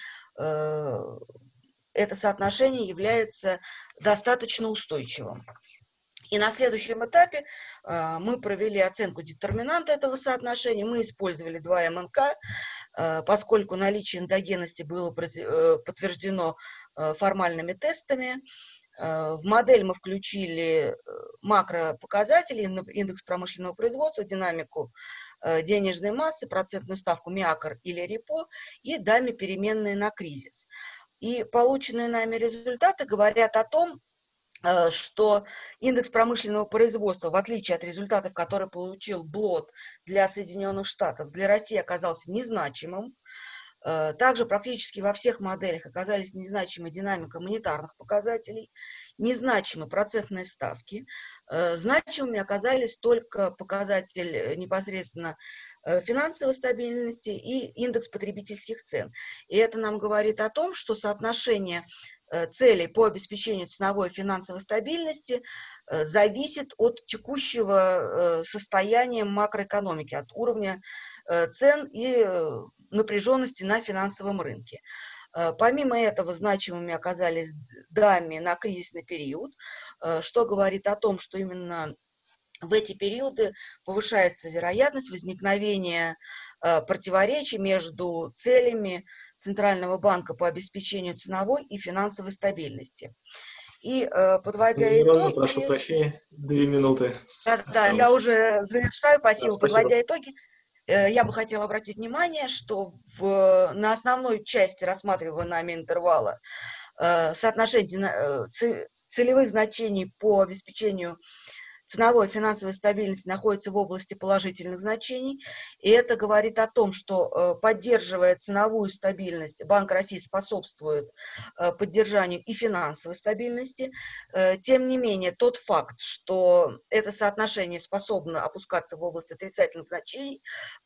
это соотношение является достаточно устойчивым. И на следующем этапе мы провели оценку детерминанта этого соотношения. Мы использовали 2 МНК, поскольку наличие эндогенности было подтверждено формальными тестами. В модель мы включили макропоказатели, индекс промышленного производства, динамику денежной массы, процентную ставку МИАКР или репо и даме переменные на кризис. И полученные нами результаты говорят о том, что индекс промышленного производства, в отличие от результатов, которые получил БЛОТ для Соединенных Штатов, для России оказался незначимым. Также практически во всех моделях оказались незначимы динамика монетарных показателей, незначимы процентные ставки. Значимыми оказались только показатель непосредственно финансовой стабильности и индекс потребительских цен. И это нам говорит о том, что соотношение целей по обеспечению ценовой и финансовой стабильности зависит от текущего состояния макроэкономики, от уровня цен и напряженности на финансовом рынке. Помимо этого, значимыми оказались данные на кризисный период, что говорит о том, что именно в эти периоды повышается вероятность возникновения противоречий между целями Центрального банка по обеспечению ценовой и финансовой стабильности. И подводя итоги... Прошу прощения, 2 минуты. Да, я уже завершаю, спасибо. Да, спасибо. Подводя итоги, я бы хотела обратить внимание, что на основной части рассматриваемого нами интервала соотношение целевых значений по обеспечению ценовой и финансовой стабильности находится в области положительных значений, и это говорит о том, что, поддерживая ценовую стабильность, Банк России способствует поддержанию и финансовой стабильности. Тем не менее, тот факт, что это соотношение способно опускаться в область отрицательных значений,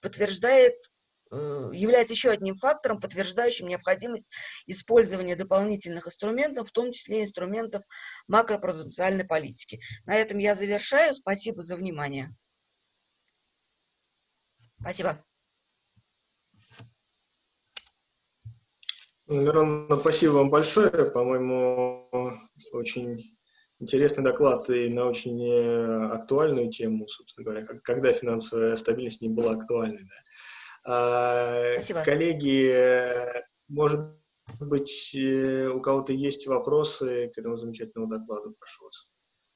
является еще одним фактором, подтверждающим необходимость использования дополнительных инструментов, в том числе инструментов макропруденциальной политики. На этом я завершаю. Спасибо за внимание. Спасибо. Мирон, спасибо вам большое. По-моему, очень интересный доклад и на очень актуальную тему, собственно говоря, когда финансовая стабильность не была актуальной. Да. Спасибо. Коллеги, может быть, у кого-то есть вопросы к этому замечательному докладу? Прошу вас.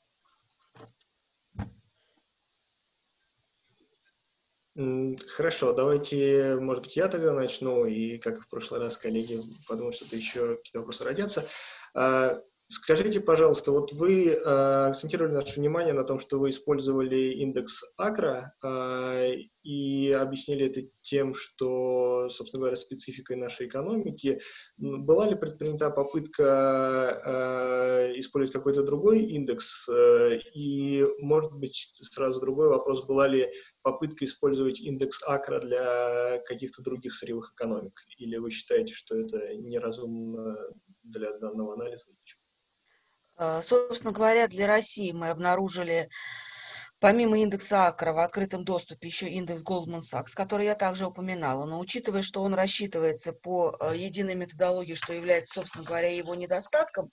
Хорошо, давайте, может быть, я тогда начну, и, как и в прошлый раз, коллеги подумают, что еще какие-то вопросы родятся. Скажите, пожалуйста, вот вы акцентировали наше внимание на том, что вы использовали индекс АКРА и объяснили это тем, что, собственно говоря, спецификой нашей экономики. Была ли предпринята попытка использовать какой-то другой индекс? И, может быть, сразу другой вопрос, была ли попытка использовать индекс АКРА для каких-то других сырьевых экономик? Или вы считаете, что это неразумно для данного анализа? Собственно говоря, для России мы обнаружили, помимо индекса АКРА, в открытом доступе еще индекс Goldman Sachs, который я также упоминала. Но учитывая, что он рассчитывается по единой методологии, что является, собственно говоря, его недостатком,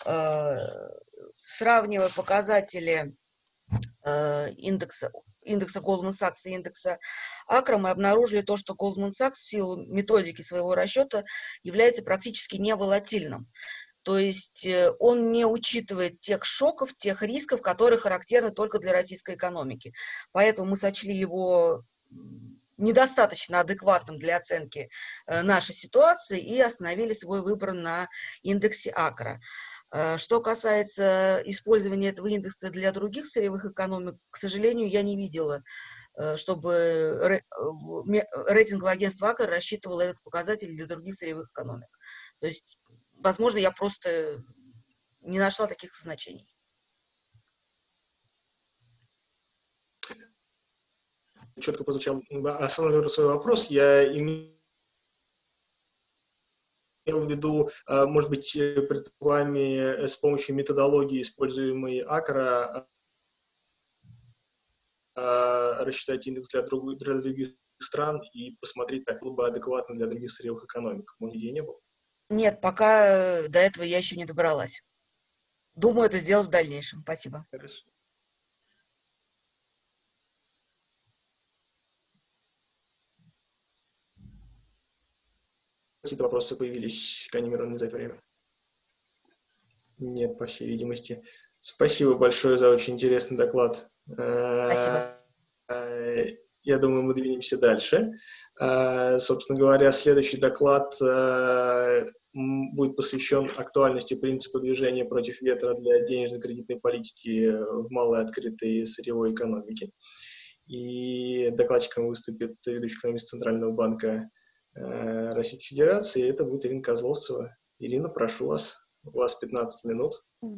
сравнивая показатели индекса Goldman Sachs и индекса АКРА, мы обнаружили то, что Goldman Sachs в силу методики своего расчета является практически неволатильным. То есть он не учитывает тех шоков, тех рисков, которые характерны только для российской экономики. Поэтому мы сочли его недостаточно адекватным для оценки нашей ситуации и остановили свой выбор на индексе АКРА. Что касается использования этого индекса для других сырьевых экономик, к сожалению, я не видела, чтобы рейтинговое агентство АКРА рассчитывало этот показатель для других сырьевых экономик. То есть, возможно, я просто не нашла таких значений. Четко прозвучал основной свой вопрос. Я имел в виду, может быть, пред вами с помощью методологии, используемой АКРА, рассчитать индекс для других стран и посмотреть, как было бы адекватно для других сырьевых экономик. Может, идеи не было? Нет, пока до этого я еще не добралась. Думаю, это сделать в дальнейшем. Спасибо. Хорошо. Какие-то вопросы появились, Канимирон, за это время? Нет, по всей видимости. Спасибо большое за очень интересный доклад. Спасибо. Я думаю, мы двинемся дальше. Собственно говоря, следующий доклад будет посвящен актуальности принципа движения против ветра для денежно-кредитной политики в малой открытой сырьевой экономике. И докладчиком выступит ведущий экономист Центрального банка Российской Федерации. Это будет Ирина Козловцева. Ирина, прошу вас. У вас 15 минут.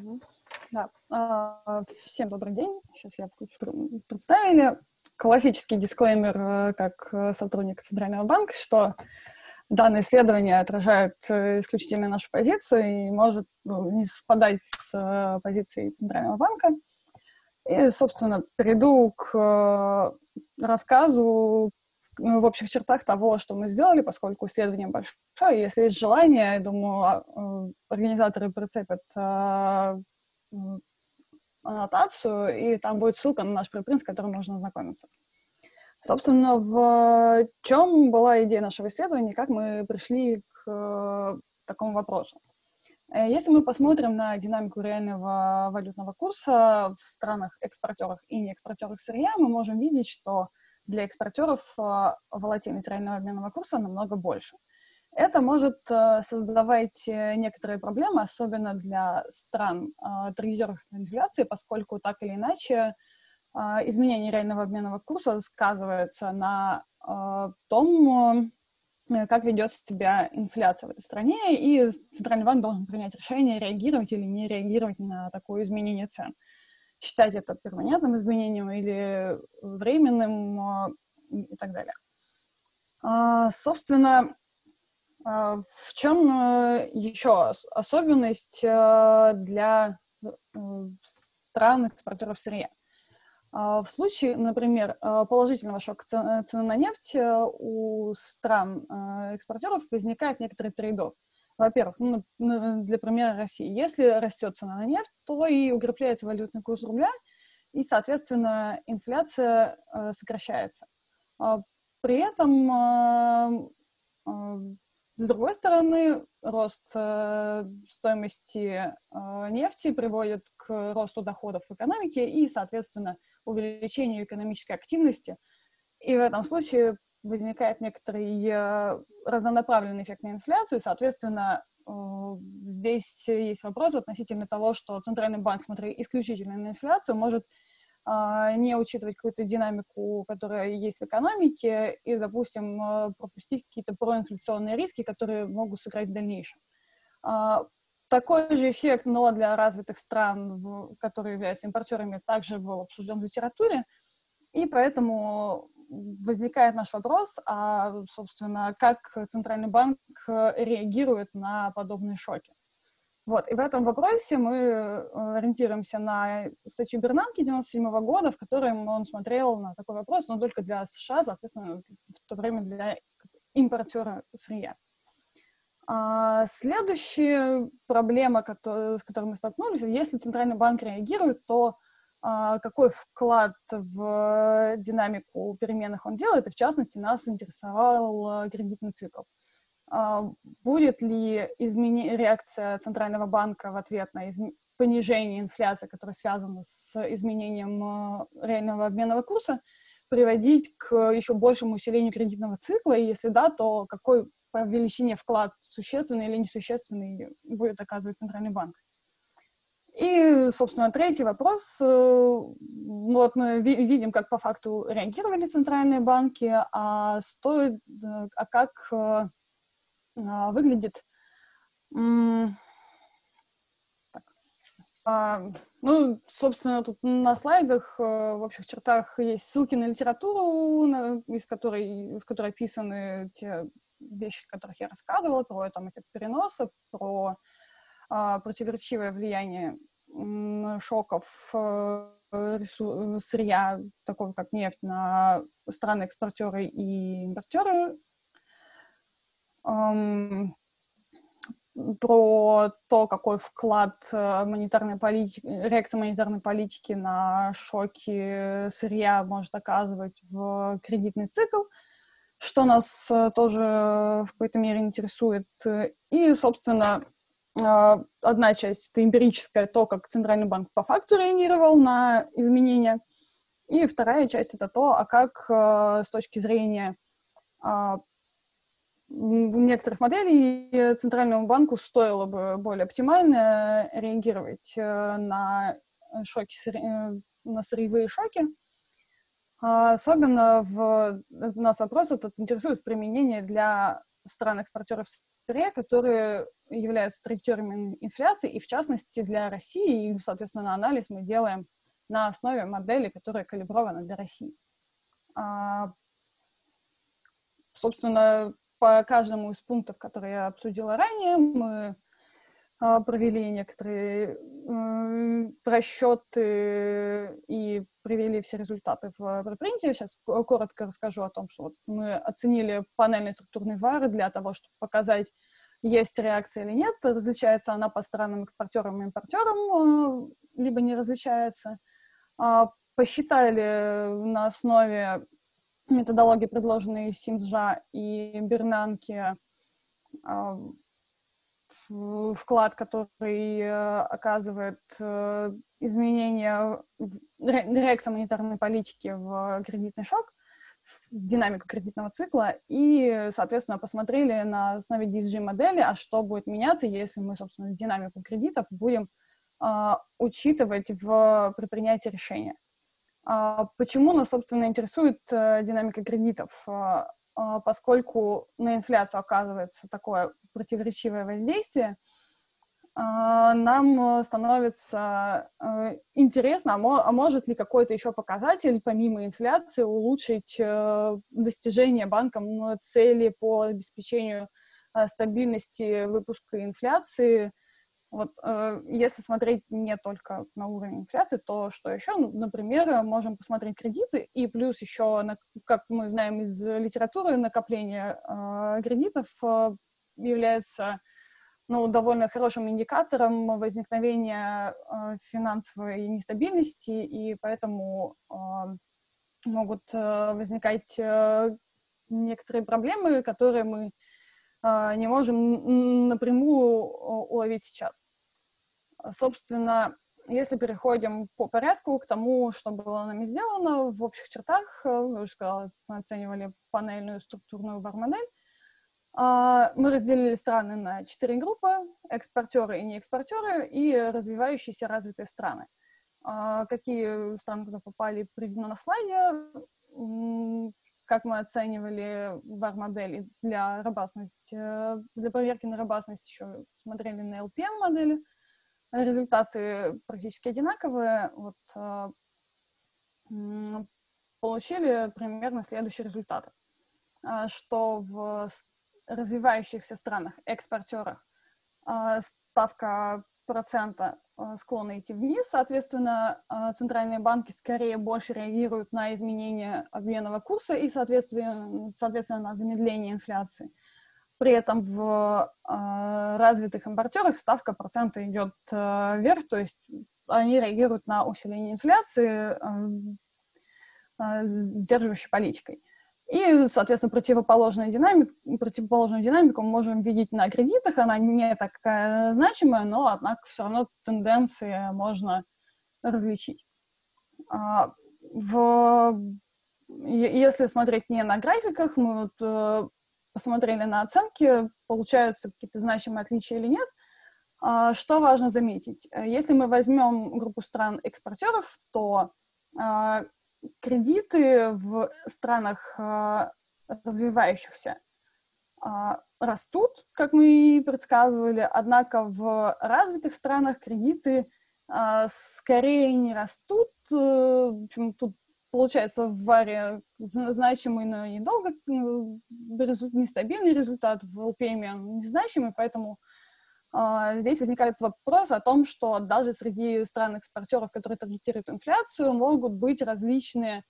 Да. Всем добрый день. Сейчас я представили. Классический дисклеймер как сотрудник Центрального банка, что данное исследование отражает исключительно нашу позицию и может не совпадать с позицией Центрального банка. И, собственно, перейду к рассказу в общих чертах того, что мы сделали, поскольку исследование большое. И если есть желание, я думаю, организаторы прицепят аннотацию, и там будет ссылка на наш препринт, с которым можно ознакомиться. Собственно, в чем была идея нашего исследования, как мы пришли к такому вопросу. Если мы посмотрим на динамику реального валютного курса в странах-экспортерах и неэкспортерах сырья, мы можем видеть, что для экспортеров волатильность реального обменного курса намного больше. Это может создавать некоторые проблемы, особенно для стран, триггеров инфляции, поскольку так или иначе изменение реального обменного курса сказывается на том, как ведет себя инфляция в этой стране, и Центральный банк должен принять решение, реагировать или не реагировать на такое изменение цен. Считать это перманентным изменением или временным и так далее. Собственно, в чем еще особенность для стран-экспортеров сырья? В случае, например, положительного шока цены на нефть у стран-экспортеров возникает некоторый трейд-офф. Во-первых, для примера России, если растет цена на нефть, то и укрепляется валютный курс рубля, и, соответственно, инфляция сокращается. При этом, с другой стороны, рост стоимости нефти приводит к росту доходов в экономике и, соответственно, увеличению экономической активности. И в этом случае возникает некоторый разнонаправленный эффект на инфляцию, и, соответственно, здесь есть вопрос относительно того, что Центральный банк, смотря исключительно на инфляцию, может не учитывать какую-то динамику, которая есть в экономике, и, допустим, пропустить какие-то проинфляционные риски, которые могут сыграть в дальнейшем. Такой же эффект, но для развитых стран, которые являются импортерами, также был обсужден в литературе, и поэтому возникает наш вопрос, собственно, как Центральный банк реагирует на подобные шоки. Вот, и в этом вопросе мы ориентируемся на статью Бернанке 1997 года, в которой он смотрел на такой вопрос, но только для США, соответственно, в то время для импортера сырья. Следующая проблема, с которой мы столкнулись, если Центральный банк реагирует, то какой вклад в динамику переменных он делает, и в частности нас интересовал кредитный цикл. Будет ли реакция Центрального банка в ответ на понижение инфляции, которая связана с изменением реального обменного курса, приводить к еще большему усилению кредитного цикла, и если да, то какой по величине вклад, существенный или несущественный, будет оказывать Центральный банк? И, собственно, третий вопрос. Вот мы видим, как по факту реагировали центральные банки, как выглядит... собственно, тут на слайдах в общих чертах есть ссылки на литературу, в которой описаны те вещи, о которых я рассказывала, про эффект переноса, про противоречивое влияние шоков сырья, такого как нефть, на страны-экспортеры и импортеры, про то, какой вклад реакция монетарной политики на шоки сырья может оказывать в кредитный цикл, что нас тоже в какой-то мере интересует. И, собственно, одна часть — это эмпирическая, то, как Центральный банк по факту реагировал на изменения. И вторая часть — это то, а как с точки зрения некоторых моделей Центральному банку стоило бы более оптимально реагировать на шоки, на сырьевые шоки. Особенно нас вопрос этот интересует применение для стран-экспортеров сырья, которые являются траекториями инфляции, и в частности для России, и, соответственно, анализ мы делаем на основе модели, которая калибрована для России. Собственно, по каждому из пунктов, которые я обсудила ранее, мы провели некоторые расчеты и привели все результаты в препринте. Сейчас коротко расскажу о том, что вот мы оценили панельный структурный вар для того, чтобы показать, есть реакция или нет, различается она по странам экспортерам и импортерам, либо не различается. Посчитали на основе методологии, предложенной Симсжа и Бернанке, вклад, который оказывает изменение реакции монетарной политики в кредитный шок, в динамику кредитного цикла, и, соответственно, посмотрели на основе DSG-модели, а что будет меняться, если мы, собственно, динамику кредитов будем учитывать при принятии решения. Почему нас, собственно, интересует динамика кредитов? Поскольку на инфляцию оказывается такое противоречивое воздействие, нам становится интересно, а может ли какой-то еще показатель, помимо инфляции, улучшить достижение банком цели по обеспечению стабильности выпуска инфляции. Вот, если смотреть не только на уровень инфляции, то что еще? Ну, например, можем посмотреть кредиты, и плюс еще, как мы знаем из литературы, накопление кредитов является довольно хорошим индикатором возникновения финансовой нестабильности, и поэтому могут возникать некоторые проблемы, которые мы не можем напрямую уловить сейчас. Собственно, если переходим по порядку к тому, что было нами сделано в общих чертах, я уже сказала, мы оценивали панельную структурную вар-модель. Мы разделили страны на 4 группы: экспортеры и неэкспортеры, и развивающиеся развитые страны. Какие страны туда попали, приведено на слайде. Как мы оценивали вар-модели для проверки на робастность, еще смотрели на LPM-модели. Результаты практически одинаковые. Вот, получили примерно следующие результаты. Что в развивающихся странах, экспортерах, ставка процента склонна идти вниз, соответственно, центральные банки скорее больше реагируют на изменение обменного курса и, соответственно, на замедление инфляции. При этом в развитых импортерах ставка процента идет вверх, то есть они реагируют на усиление инфляции сдерживающей политикой. И, соответственно, противоположную динамику мы можем видеть на кредитах. Она не такая значимая, но, однако, все равно тенденции можно различить. Если смотреть не на графиках, мы вот посмотрели на оценки, получаются какие-то значимые отличия или нет. Что важно заметить? Если мы возьмем группу стран-экспортеров, то кредиты в странах развивающихся растут, как мы и предсказывали, однако в развитых странах кредиты скорее не растут. В общем, тут получается в варе значимый, но недолго, нестабильный результат, в LPM незначимый, поэтому здесь возникает вопрос о том, что даже среди стран-экспортеров, которые таргетируют инфляцию, могут быть различная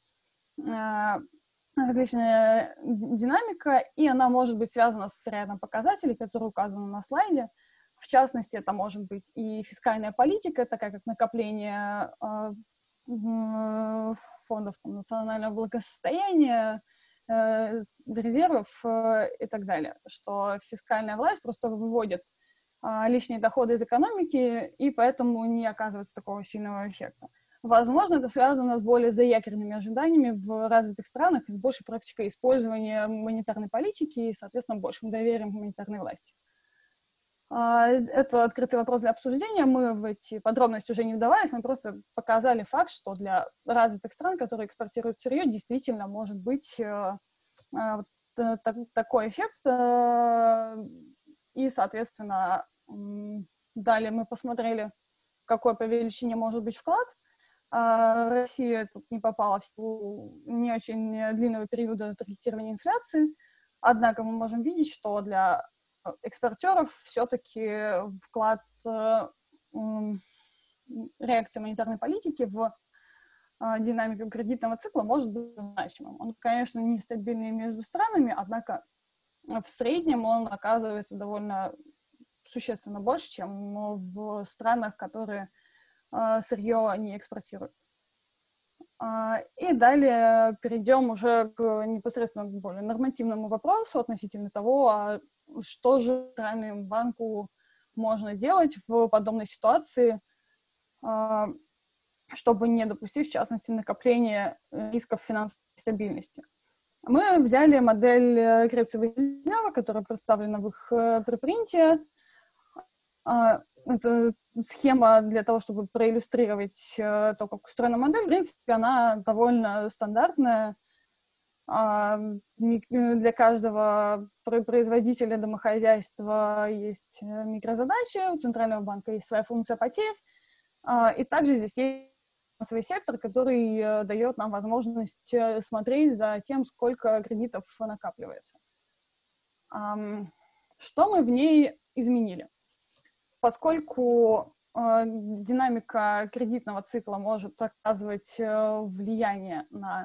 динамика, и она может быть связана с рядом показателей, которые указаны на слайде. В частности, это может быть и фискальная политика, такая как накопление фондов национального благосостояния, резервов и так далее, что фискальная власть просто выводит лишние доходы из экономики, и поэтому не оказывается такого сильного эффекта. Возможно, это связано с более заякоренными ожиданиями в развитых странах и с большей практикой использования монетарной политики и, соответственно, большим доверием к монетарной власти. Это открытый вопрос для обсуждения. Мы в эти подробности уже не вдавались, мы просто показали факт, что для развитых стран, которые экспортируют сырье, действительно может быть такой эффект. И, соответственно, далее мы посмотрели, какой по величине может быть вклад. Россия тут не попала в силу не очень длинного периода таргетирования инфляции. Однако мы можем видеть, что для экспортеров все-таки вклад реакции монетарной политики в динамику кредитного цикла может быть значимым. Он, конечно, нестабильный между странами, однако в среднем он оказывается довольно существенно больше, чем в странах, которые сырье не экспортируют. И далее перейдем уже к непосредственно к более нормативному вопросу относительно того, что же Центральному банку можно делать в подобной ситуации, чтобы не допустить, в частности, накопления рисков финансовой стабильности. Мы взяли модель Крепцева-Вишнева, которая представлена в их препринте. Это схема для того, чтобы проиллюстрировать то, как устроена модель. В принципе, она довольно стандартная. Для каждого производителя домохозяйства есть микрозадачи, у Центрального банка есть своя функция потерь. И также здесь есть финансовый сектор, который дает нам возможность смотреть за тем, сколько кредитов накапливается. Что мы в ней изменили? Поскольку динамика кредитного цикла может оказывать влияние на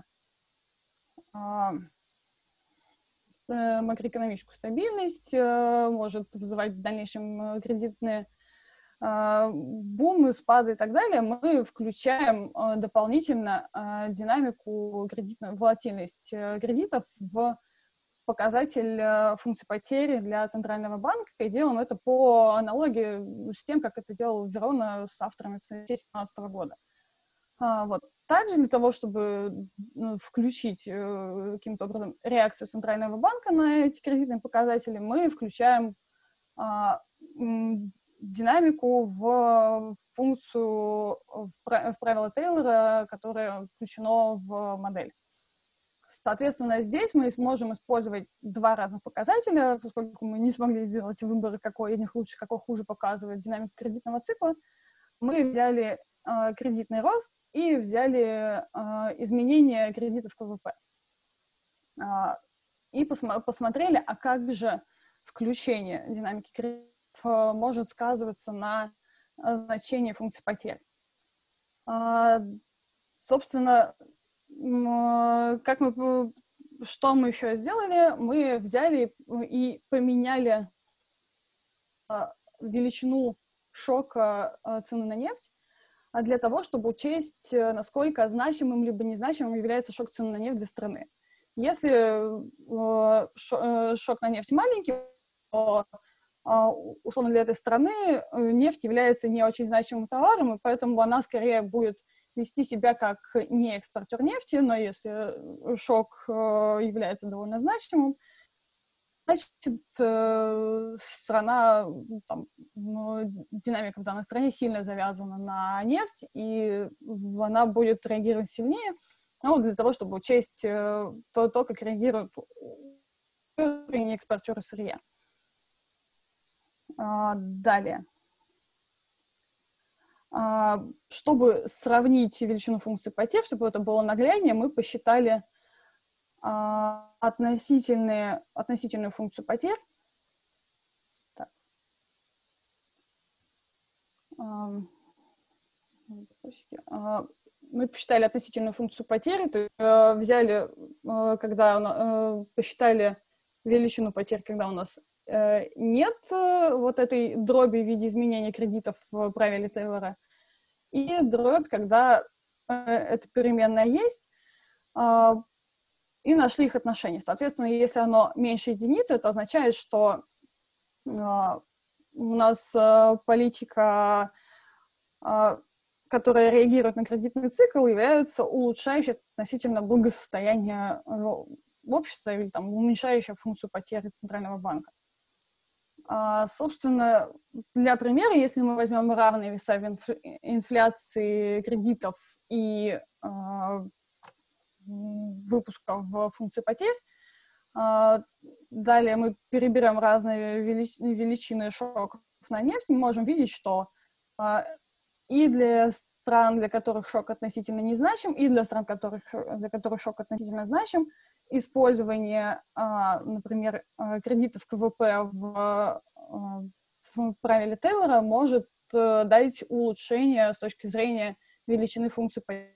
макроэкономическую стабильность, может вызывать в дальнейшем кредитные бумы, спады и так далее, мы включаем дополнительно динамику волатильность кредитов в показатель функции потери для Центрального банка, и делаем это по аналогии с тем, как это делал Верона с авторами в 2017 года. Вот. Также для того, чтобы включить каким-то образом реакцию Центрального банка на эти кредитные показатели, мы включаем динамику в функцию, в правило Тейлора, которое включено в модель. Соответственно, здесь мы сможем использовать два разных показателя, поскольку мы не смогли сделать выбор, какой из них лучше, какой хуже показывает динамику кредитного цикла. Мы взяли кредитный рост и взяли изменение кредитов к ВВП. И посмотрели, а как же включение динамики кредитов может сказываться на значении функции потерь. Собственно, что мы еще сделали? Мы взяли и поменяли величину шока цены на нефть для того, чтобы учесть, насколько значимым либо незначимым является шок цены на нефть для страны. Если шок на нефть маленький, то условно для этой страны нефть является не очень значимым товаром, и поэтому она скорее будет вести себя как не экспортер нефти, но если шок является довольно значимым, значит, страна, динамика в данной стране сильно завязана на нефть, и она будет реагировать сильнее, для того, чтобы учесть то, как реагируют экспортеры сырья. Далее. Чтобы сравнить величину функции потерь, чтобы это было нагляднее, мы посчитали относительную функцию потерь. Так. Мы посчитали относительную функцию потери, то есть взяли, когда посчитали величину потерь, когда у нас нет вот этой дроби в виде изменения кредитов в правиле Тейлора, и дробь, когда эта переменная есть, и нашли их отношения. Соответственно, если оно меньше единицы, это означает, что у нас политика, которые реагируют на кредитный цикл, являются улучшающие относительно благосостояния общества или там, уменьшающие функцию потери Центрального банка. Собственно, для примера, если мы возьмем равные веса инфляции кредитов и выпуска в функции потерь, далее мы переберем разные величины шоков на нефть, мы можем видеть, что и для стран, для которых шок относительно незначим, и для стран, для которых шок относительно значим, использование, например, кредитов КВП в правиле Тейлора может дать улучшение с точки зрения величины функции потерь.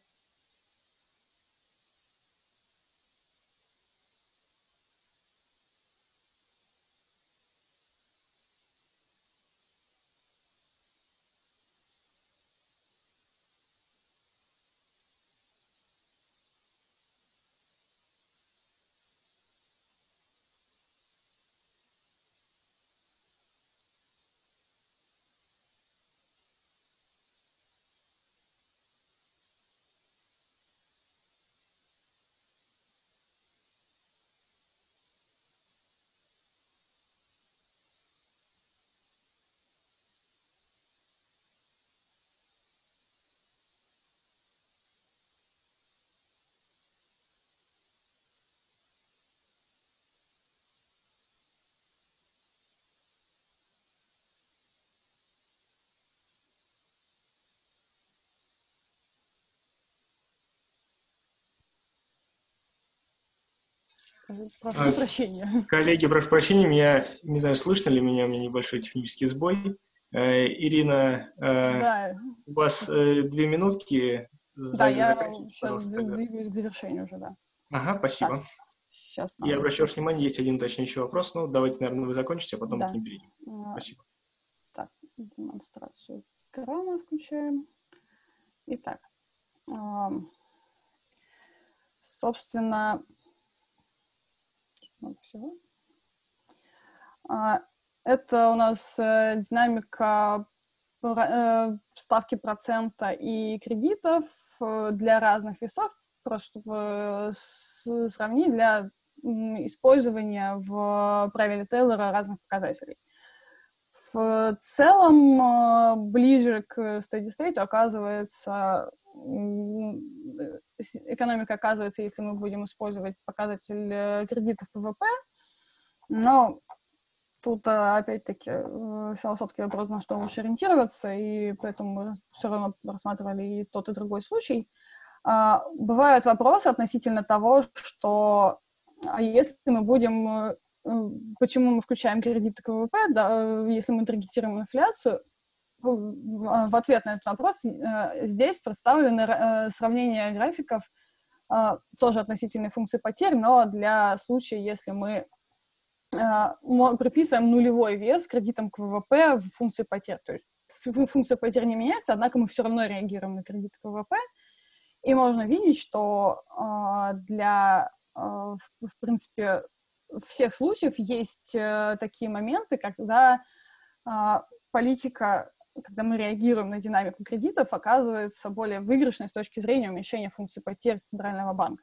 Прошу прощения. Коллеги, прошу прощения, меня, не знаю, слышно ли меня, у меня небольшой технический сбой. Ирина, Да. у вас 2 минутки, заканчивайте, пожалуйста, сейчас двигаюсь к завершению уже, да. Ага, спасибо. Так, сейчас Я обращу ваше внимание, есть один уточняющий вопрос, но давайте, наверное, вы закончите, а потом к ним перейдем. Спасибо. Так, демонстрацию экрана включаем. Итак, собственно, много всего. Это у нас динамика ставки процента и кредитов для разных весов, просто чтобы сравнить для использования в правиле Тейлора разных показателей. В целом, ближе к steady state оказывается, экономика оказывается, если мы будем использовать показатель кредитов ПВП, но тут, опять-таки, философский вопрос, на что лучше ориентироваться, и поэтому мы все равно рассматривали и тот, и другой случай. Бывают вопросы относительно того, что если мы будем... Почему мы включаем кредиты КВП, да, если мы таргетируем инфляцию? В ответ на этот вопрос здесь представлены сравнения графиков тоже относительно функции потерь, но для случая, если мы приписываем нулевой вес кредитам к ВВП в функции потерь. То есть функция потерь не меняется, однако мы все равно реагируем на кредиты к ВВП. И можно видеть, что для, в принципе, всех случаев есть такие моменты, когда политика, когда мы реагируем на динамику кредитов, оказывается более выигрышной с точки зрения уменьшения функции потерь Центрального банка.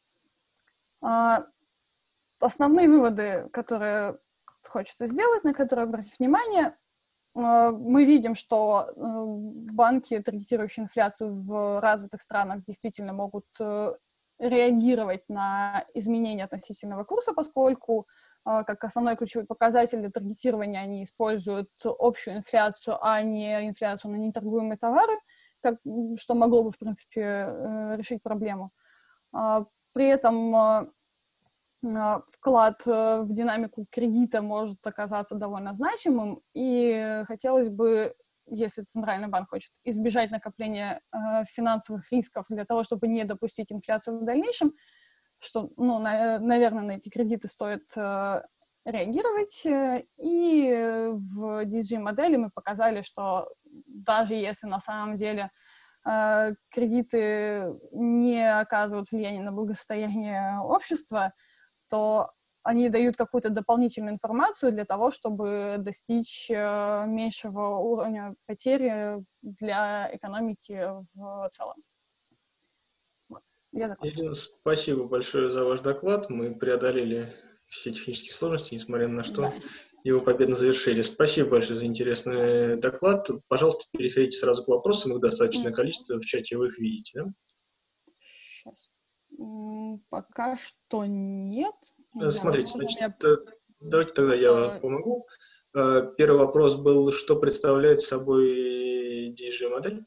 Основные выводы, которые хочется сделать, на которые обратить внимание, мы видим, что банки, таргетирующие инфляцию в развитых странах, действительно могут реагировать на изменения относительного курса, поскольку как основной ключевой показатель для таргетирования они используют общую инфляцию, а не инфляцию на неторгуемые товары, что могло бы, в принципе, решить проблему. При этом вклад в динамику кредита может оказаться довольно значимым, и хотелось бы, если Центральный банк хочет избежать накопления финансовых рисков для того, чтобы не допустить инфляцию в дальнейшем, что, наверное, на эти кредиты стоит реагировать. И в DSG-модели мы показали, что даже если на самом деле кредиты не оказывают влияния на благосостояние общества, то они дают какую-то дополнительную информацию для того, чтобы достичь меньшего уровня потери для экономики в целом. Вот. Я закончила. Ирина, спасибо большое за ваш доклад. Мы преодолели все технические сложности, несмотря ни на что, его победно завершили. Спасибо большое за интересный доклад. Пожалуйста, переходите сразу к вопросам, их достаточное количество, в чате вы их видите, да? Сейчас. Пока что нет. Смотрите, значит, давайте тогда я помогу. Первый вопрос был, что представляет собой DSG-модель?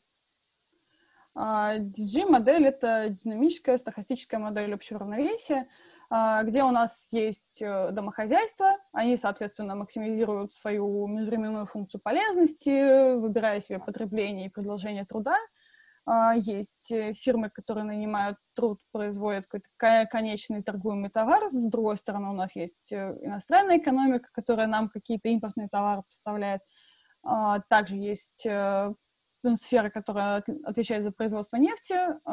DSG-модель — это динамическая стохастическая модель общего равновесия, где у нас есть домохозяйства, они, соответственно, максимизируют свою межвременную функцию полезности, выбирая себе потребление и предложение труда. Есть фирмы, которые нанимают труд, производят какой-то конечный торгуемый товар. С другой стороны, у нас есть иностранная экономика, которая нам какие-то импортные товары поставляет. Также есть сфера, которая отвечает за производство нефти.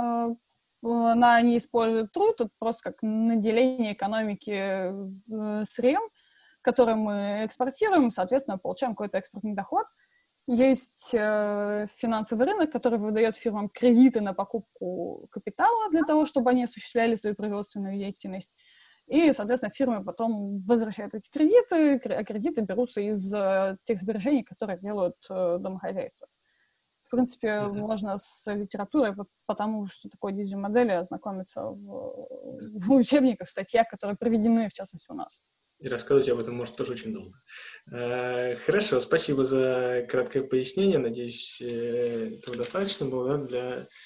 Она не использует труд, это просто как наделение экономики сырьем, которое мы экспортируем, соответственно, получаем какой-то экспортный доход. Есть финансовый рынок, который выдает фирмам кредиты на покупку капитала для того, чтобы они осуществляли свою производственную деятельность. И, соответственно, фирмы потом возвращают эти кредиты, а кредиты берутся из тех сбережений, которые делают домохозяйства. В принципе, можно с литературой по тому, что такое DSG-модели, ознакомиться в учебниках, статьях, которые проведены, в частности, у нас. И рассказывать об этом может тоже очень долго. Хорошо, спасибо за краткое пояснение. Надеюсь, этого достаточно было, да,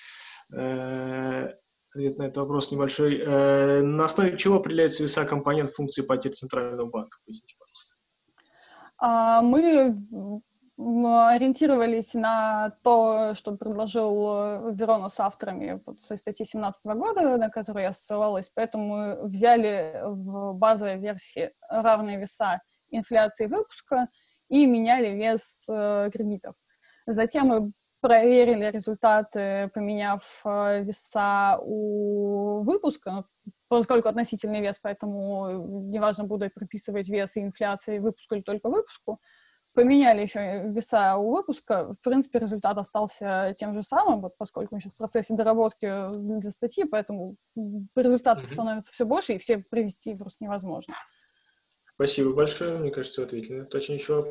для ответа на этот вопрос небольшой. На основе чего определяются веса компонент функции потерь Центрального банка? Поясните, пожалуйста. Мы ориентировались на то, что предложил Верону с авторами со статьи 2017 года, на которую я ссылалась, поэтому мы взяли в базовой версии равные веса инфляции выпуска и меняли вес кредитов. Затем мы проверили результаты, поменяв веса у выпуска, поскольку относительный вес, поэтому неважно, буду я приписывать вес и инфляции выпуску или только выпуску. Поменяли еще веса у выпуска. В принципе, результат остался тем же самым, вот поскольку мы сейчас в процессе доработки для статьи, поэтому результатов становится все больше, и все привести просто невозможно. Спасибо большое. Мне кажется, ответили на уточняющий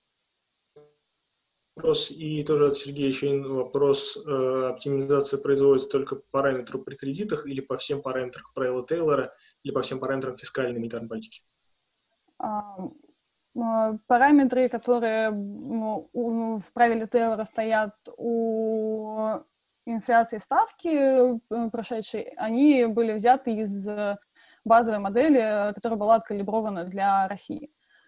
вопрос. И тоже от Сергея еще один вопрос. Оптимизация производится только по параметру при кредитах или по всем параметрам правила Тейлора, или по всем параметрам фискальной и монетарной политики? Параметры, которые в правиле Тейлора стоят у инфляции ставки прошедшей, они были взяты из базовой модели, которая была откалибрована для России.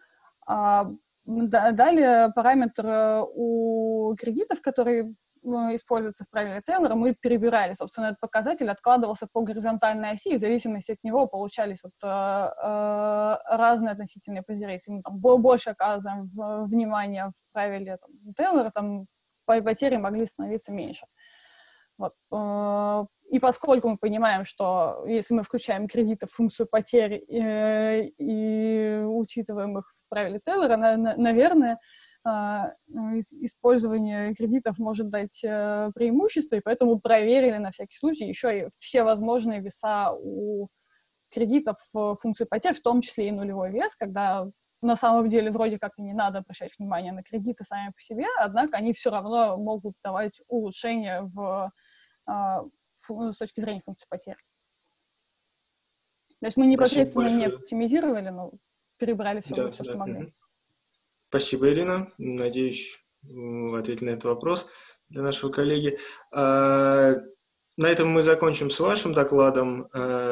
Далее параметр у кредитов, которые используются в правиле Тейлора, мы перебирали. Собственно, этот показатель откладывался по горизонтальной оси, и в зависимости от него получались разные относительные потери. Если мы там больше оказываем внимание в правиле Тейлора, там потери могли становиться меньше. Вот. И поскольку мы понимаем, что если мы включаем кредиты в функцию потерь и учитываем их в правиле Тейлора, наверное, использование кредитов может дать преимущество, и поэтому проверили на всякий случай еще и все возможные веса у кредитов в функции потерь, в том числе и нулевой вес, когда на самом деле вроде как и не надо обращать внимание на кредиты сами по себе, однако они все равно могут давать улучшение с точки зрения функции потерь. То есть мы непосредственно не оптимизировали, но перебрали все, что могли. Спасибо, Ирина. Надеюсь, вы ответили на этот вопрос для нашего коллеги. На этом мы закончим с вашим докладом.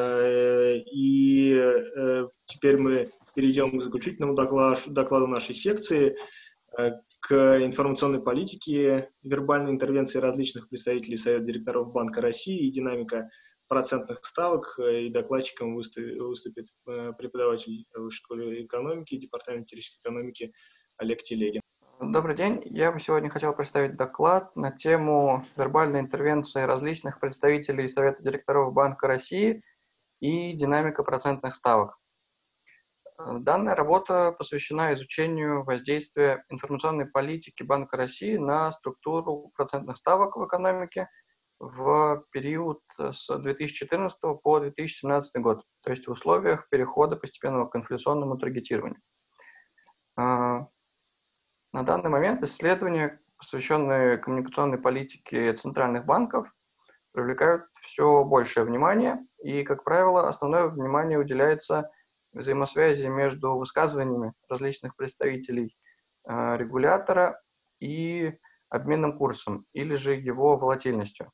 И теперь мы перейдем к заключительному докладу нашей секции, к информационной политике, вербальной интервенции различных представителей Совета директоров Банка России и динамика процентных ставок. И докладчиком выступит преподаватель Высшей школы экономики, Департамента теоретической экономики Олег Телегин. Добрый день. Я бы сегодня хотел представить доклад на тему вербальной интервенции различных представителей Совета директоров Банка России и динамика процентных ставок. Данная работа посвящена изучению воздействия информационной политики Банка России на структуру процентных ставок в экономике в период с 2014 по 2017 год, то есть в условиях перехода постепенного к инфляционному таргетированию. На данный момент исследования, посвященные коммуникационной политике центральных банков, привлекают все большее внимание, и, как правило, основное внимание уделяется взаимосвязи между высказываниями различных представителей регулятора и обменным курсом, или же его волатильностью.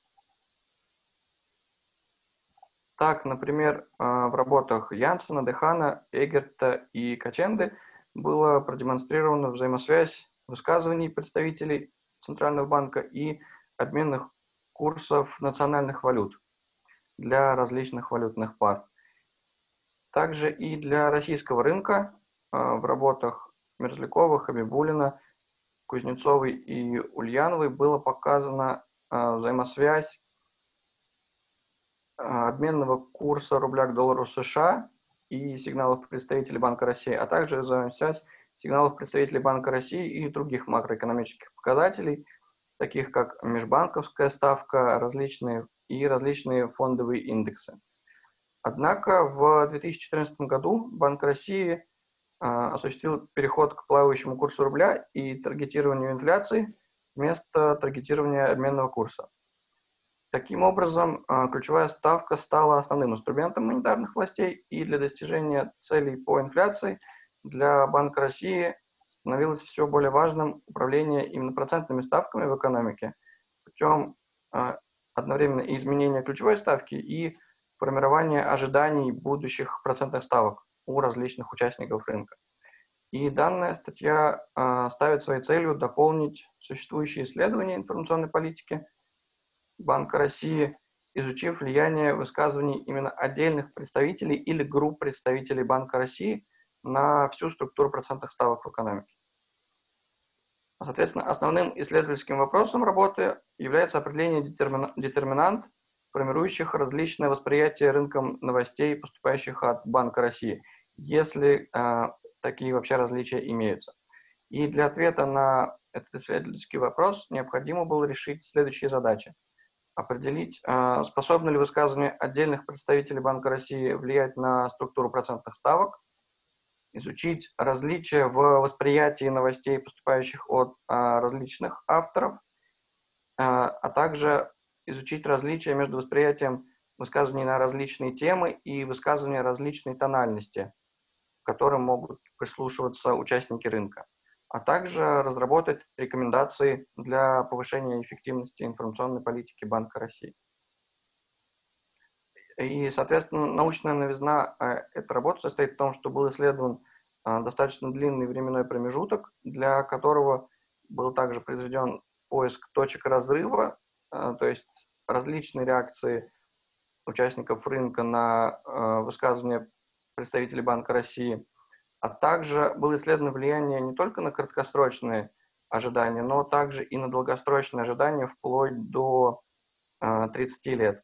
Так, например, в работах Янсена, Дехана, Эгерта и Каченды была продемонстрирована взаимосвязь высказываний представителей Центрального банка и обменных курсов национальных валют для различных валютных пар. Также и для российского рынка в работах Мерзлякова, Хабибуллина, Кузнецовой и Ульяновой была показана взаимосвязь обменного курса рубля к доллару США и сигналов представителей Банка России, а также взаимосвязь сигналов представителей Банка России и других макроэкономических показателей, таких как межбанковская ставка, различные фондовые индексы. Однако в 2014 году Банк России осуществил переход к плавающему курсу рубля и таргетированию инфляции вместо таргетирования обменного курса. Таким образом, ключевая ставка стала основным инструментом монетарных властей, и для достижения целей по инфляции для Банка России становилось все более важным управление именно процентными ставками в экономике путем одновременно изменения ключевой ставки и формирования ожиданий будущих процентных ставок у различных участников рынка. И данная статья ставит своей целью дополнить существующие исследования информационной политики Банка России, изучив влияние высказываний именно отдельных представителей или групп представителей Банка России на всю структуру процентных ставок в экономике. Соответственно, основным исследовательским вопросом работы является определение детерминант, формирующих различное восприятие рынком новостей, поступающих от Банка России, если такие вообще различия имеются. И для ответа на этот исследовательский вопрос необходимо было решить следующие задачи. Определить, способны ли высказывания отдельных представителей Банка России влиять на структуру процентных ставок, изучить различия в восприятии новостей, поступающих от различных авторов, а также изучить различия между восприятием высказываний на различные темы и высказывания различной тональности, к которым могут прислушиваться участники рынка, а также разработать рекомендации для повышения эффективности информационной политики Банка России. И, соответственно, научная новизна этой работы состоит в том, что был исследован достаточно длинный временной промежуток, для которого был также произведен поиск точек разрыва, то есть различные реакции участников рынка на высказывания представителей Банка России, а также было исследовано влияние не только на краткосрочные ожидания, но также и на долгосрочные ожидания вплоть до 30 лет.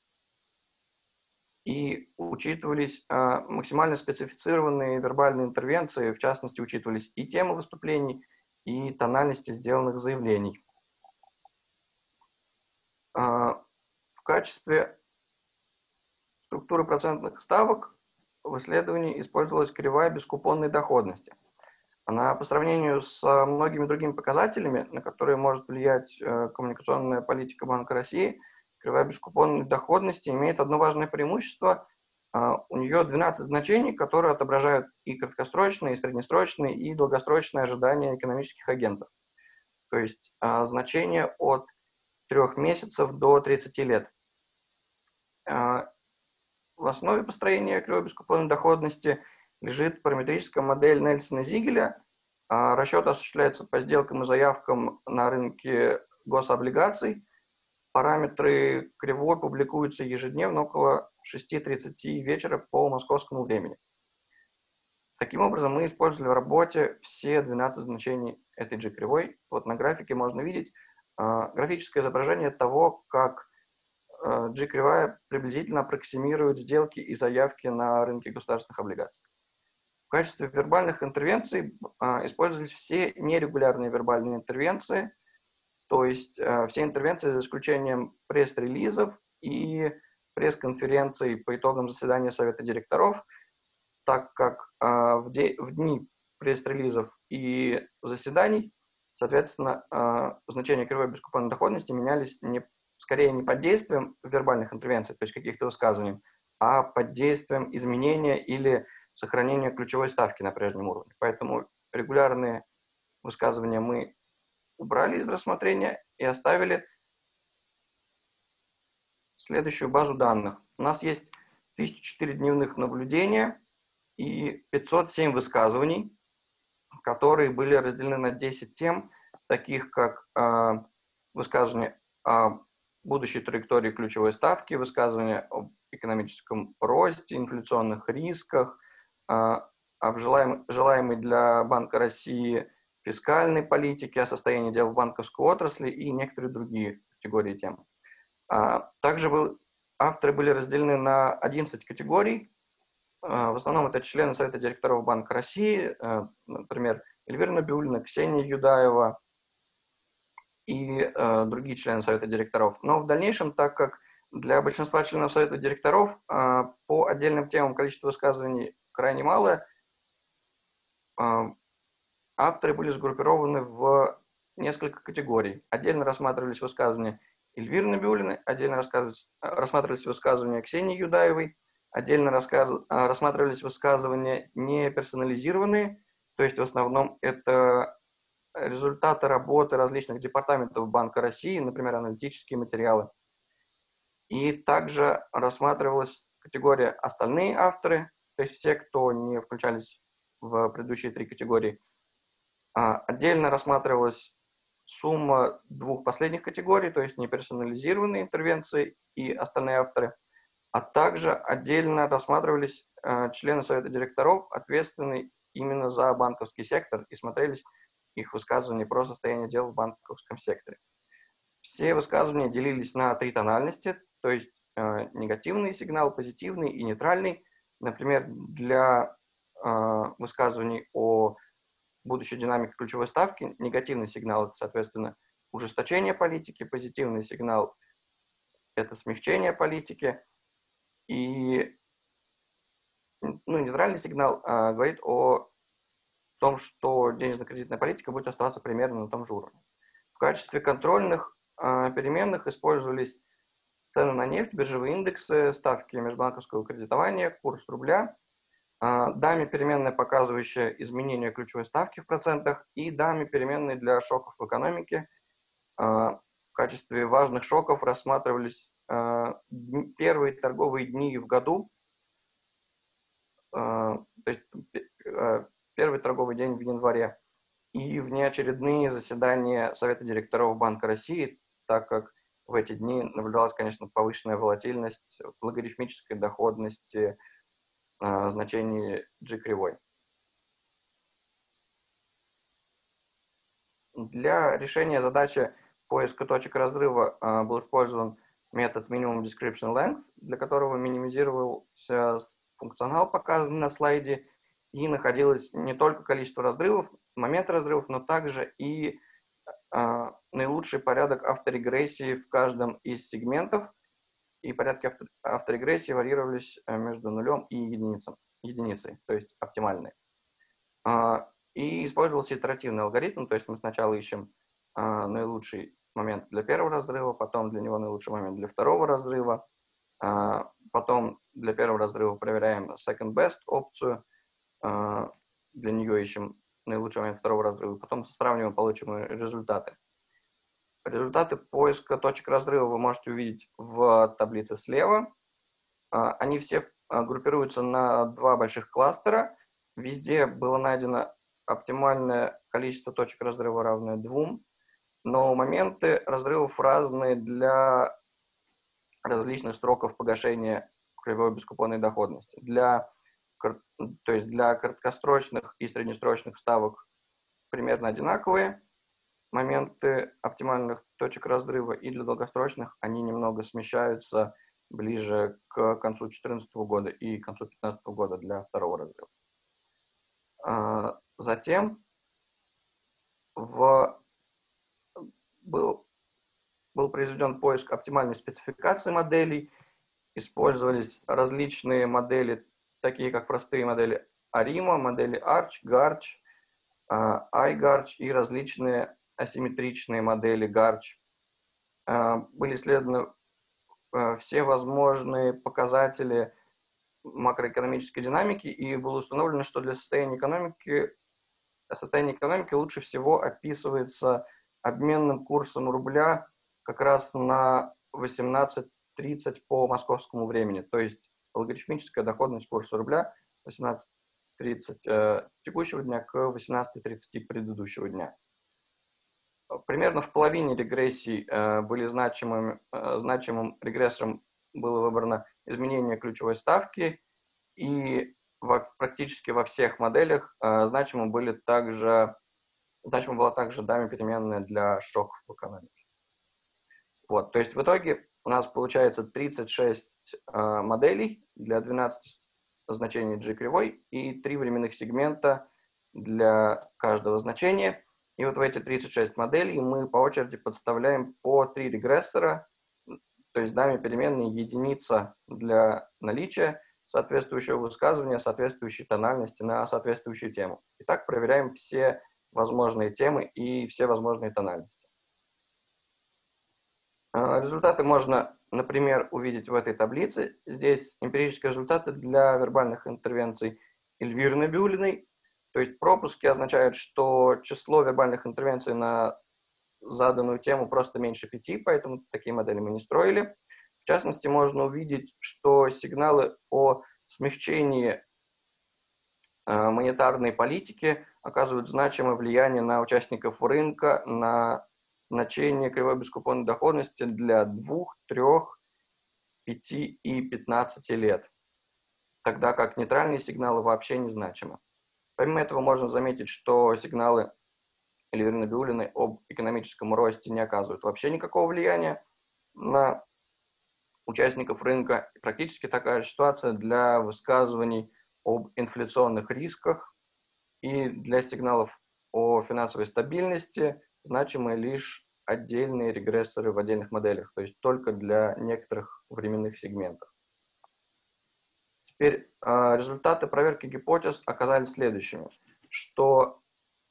И учитывались максимально специфицированные вербальные интервенции, в частности, учитывались и темы выступлений, и тональности сделанных заявлений. В качестве структуры процентных ставок в исследовании использовалась кривая бескупонной доходности. Она по сравнению с многими другими показателями, на которые может влиять коммуникационная политика Банка России, кривая бескупонной доходности имеет одно важное преимущество. У нее 12 значений, которые отображают и краткосрочные, и среднесрочные, и долгосрочные ожидания экономических агентов. То есть значения от 3 месяцев до 30 лет. В основе построения кривой бескупонной доходности лежит параметрическая модель Нельсона-Зигеля. Расчет осуществляется по сделкам и заявкам на рынке гособлигаций. Параметры кривой публикуются ежедневно около 6:30 вечера по московскому времени. Таким образом, мы использовали в работе все 12 значений этой G-кривой. Вот на графике можно видеть графическое изображение того, как G-кривая приблизительно аппроксимирует сделки и заявки на рынке государственных облигаций. качестве вербальных интервенций использовались все нерегулярные вербальные интервенции, то есть все интервенции за исключением пресс-релизов и пресс-конференций по итогам заседания Совета директоров, так как в дни пресс-релизов и заседаний, соответственно, значения кривой бескупонной доходности менялись скорее не под действием вербальных интервенций, то есть каких-то высказываний, а под действием изменения или сохранения ключевой ставки на прежнем уровне. Поэтому регулярные высказывания мы убрали из рассмотрения и оставили следующую базу данных. У нас есть 1004 дневных наблюдения и 507 высказываний, которые были разделены на 10 тем, таких как высказывания о будущей траектории ключевой ставки, высказывания об экономическом росте, инфляционных рисках, об желаемой для Банка России фискальной политики, о состоянии дел в банковской отрасли и некоторые другие категории тем. Также авторы были разделены на 11 категорий. В основном это члены Совета директоров Банка России, например, Эльвира Набиуллина, Ксения Юдаева и другие члены Совета директоров. Но в дальнейшем, так как для большинства членов Совета директоров по отдельным темам количество высказываний крайне малое, авторы были сгруппированы в несколько категорий. Отдельно рассматривались высказывания Эльвиры Набиуллиной, отдельно рассматривались высказывания Ксении Юдаевой, отдельно рассматривались высказывания не персонализированные, то есть в основном это результаты работы различных департаментов Банка России, например, аналитические материалы. И также рассматривалась категория «остальные авторы», то есть все, кто не включались в предыдущие три категории. Отдельно рассматривалась сумма двух последних категорий, то есть неперсонализированные интервенции и остальные авторы, а также отдельно рассматривались члены Совета директоров, ответственные именно за банковский сектор, и смотрелись их высказывания про состояние дел в банковском секторе. Все высказывания делились на три тональности, то есть негативный сигнал, позитивный и нейтральный. Например, для высказываний о будущей динамике ключевой ставки негативный сигнал – это, соответственно, ужесточение политики, позитивный сигнал – это смягчение политики, и нейтральный сигнал говорит о том, что денежно-кредитная политика будет оставаться примерно на том же уровне. В качестве контрольных переменных использовались цены на нефть, биржевые индексы, ставки межбанковского кредитования, курс рубля, дами переменная, показывающая изменение ключевой ставки в процентах, и дами переменные для шоков в экономике. В качестве важных шоков рассматривались первые торговые дни в году, то есть первый торговый день в январе, и внеочередные заседания Совета директоров Банка России, так как в эти дни наблюдалась, конечно, повышенная волатильность, логарифмической доходности, значении G-кривой. Для решения задачи поиска точек разрыва был использован метод Minimum Description Length, для которого минимизировался функционал, показанный на слайде, и находилось не только количество разрывов, момент разрывов, но также и наилучший порядок авторегрессии в каждом из сегментов, и порядки авторегрессии варьировались между нулем и единицей, то есть оптимальные. И использовался итеративный алгоритм, то есть мы сначала ищем наилучший момент для первого разрыва, потом для него наилучший момент для второго разрыва, потом для первого разрыва проверяем second best опцию, для нее ищем наилучший момент второго разрыва, потом сравниваем получимые результаты. Результаты поиска точек разрыва вы можете увидеть в таблице слева. Они все группируются на два больших кластера. Везде было найдено оптимальное количество точек разрыва, равное 2, но моменты разрывов разные для различных сроков погашения кривой бескупонной доходности. То есть для краткосрочных и среднесрочных ставок примерно одинаковые моменты оптимальных точек разрыва, и для долгосрочных они немного смещаются ближе к концу 2014 года и к концу 2015 года для второго разрыва. Затем был произведен поиск оптимальной спецификации моделей, использовались различные модели, такие как простые модели ARIMA, модели ARCH, GARCH, iGARCH и различные асимметричные модели GARCH. Были исследованы все возможные показатели макроэкономической динамики, и было установлено, что для состояния экономики лучше всего описывается обменным курсом рубля как раз на 18:30 по московскому времени, то есть логарифмическая доходность курса рубля 18:30 текущего дня к 18:30 предыдущего дня. Примерно в половине регрессий были значимым регрессором было выбрано изменение ключевой ставки, и практически во всех моделях значима была также даме переменная для шоков в экономике. Вот, то есть в итоге у нас получается 36 моделей для 12 значений G-кривой и 3 временных сегмента для каждого значения. И вот в эти 36 моделей мы по очереди подставляем по 3 регрессора, то есть даме переменной единица для наличия соответствующего высказывания, соответствующей тональности на соответствующую тему. И так проверяем все возможные темы и все возможные тональности. Результаты можно, например, увидеть в этой таблице. Здесь эмпирические результаты для вербальных интервенций Эльвиры Набиуллиной. То есть пропуски означают, что число вербальных интервенций на заданную тему просто меньше 5, поэтому такие модели мы не строили. В частности, можно увидеть, что сигналы о смягчении монетарной политики оказывают значимое влияние на участников рынка, на значение кривой бескупонной доходности для 2, 3, 5 и 15 лет, тогда как нейтральные сигналы вообще незначимы. Помимо этого можно заметить, что сигналы Эльвиры Набиуллиной об экономическом росте не оказывают вообще никакого влияния на участников рынка. Практически такая же ситуация для высказываний об инфляционных рисках, и для сигналов о финансовой стабильности значимы лишь отдельные регрессоры в отдельных моделях, то есть только для некоторых временных сегментов. Теперь результаты проверки гипотез оказались следующими, что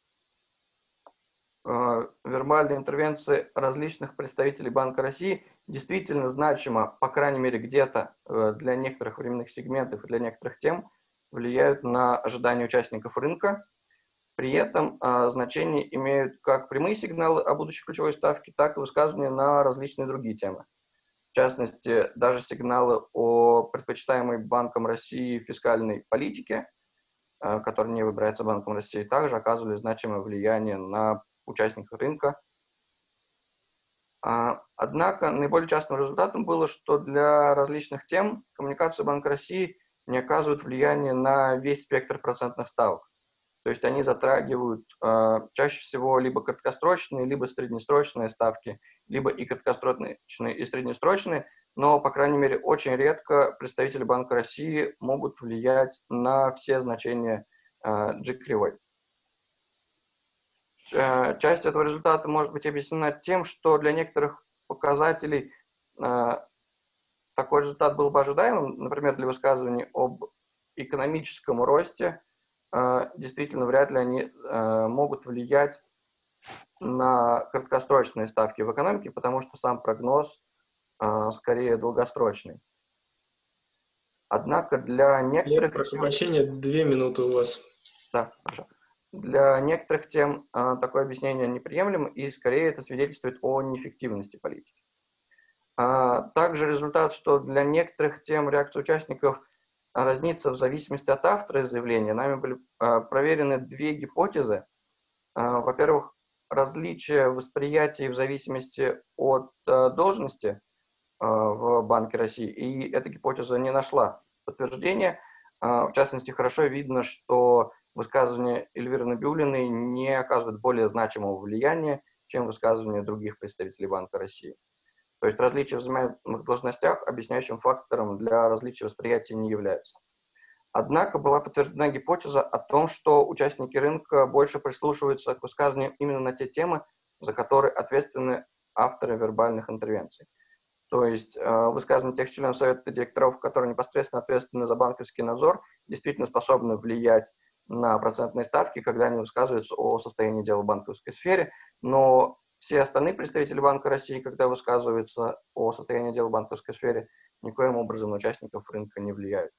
вербальные интервенции различных представителей Банка России действительно значимо, по крайней мере где-то для некоторых временных сегментов и для некоторых тем, влияют на ожидания участников рынка. При этом значение имеют как прямые сигналы о будущей ключевой ставке, так и высказывания на различные другие темы. В частности, даже сигналы о предпочитаемой Банком России фискальной политике, которая не выбирается Банком России, также оказывали значимое влияние на участников рынка. Однако наиболее частым результатом было, что для различных тем коммуникации Банка России не оказывают влияния на весь спектр процентных ставок. То есть они затрагивают чаще всего либо краткосрочные, либо среднесрочные ставки, либо и краткосрочные, и среднесрочные, но, по крайней мере, очень редко представители Банка России могут влиять на все значения G-кривой. Часть этого результата может быть объяснена тем, что для некоторых показателей такой результат был бы ожидаемым, например, для высказываний об экономическом росте, действительно вряд ли они могут влиять на краткосрочные ставки в экономике, потому что сам прогноз скорее долгосрочный. Однако для некоторых... Прошу прощения, 2 минуты у вас. Да, хорошо. Для некоторых тем такое объяснение неприемлемо, и скорее это свидетельствует о неэффективности политики. Также результат, что для некоторых тем реакция участников разнится в зависимости от автора заявления. Нами были проверены 2 гипотезы. Во-первых, различие восприятий в зависимости от должности в Банке России, и эта гипотеза не нашла подтверждения. В частности, хорошо видно, что высказывания Эльвиры Набиуллиной не оказывают более значимого влияния, чем высказывания других представителей Банка России. То есть различия в занимаемых должностях объясняющим фактором для различия восприятия не являются. Однако была подтверждена гипотеза о том, что участники рынка больше прислушиваются к высказываниям именно на те темы, за которые ответственны авторы вербальных интервенций. То есть высказывания тех членов совета директоров, которые непосредственно ответственны за банковский надзор, действительно способны влиять на процентные ставки, когда они высказываются о состоянии дела в банковской сфере, но все остальные представители Банка России, когда высказываются о состоянии дела в банковской сфере, никоим образом на участников рынка не влияют.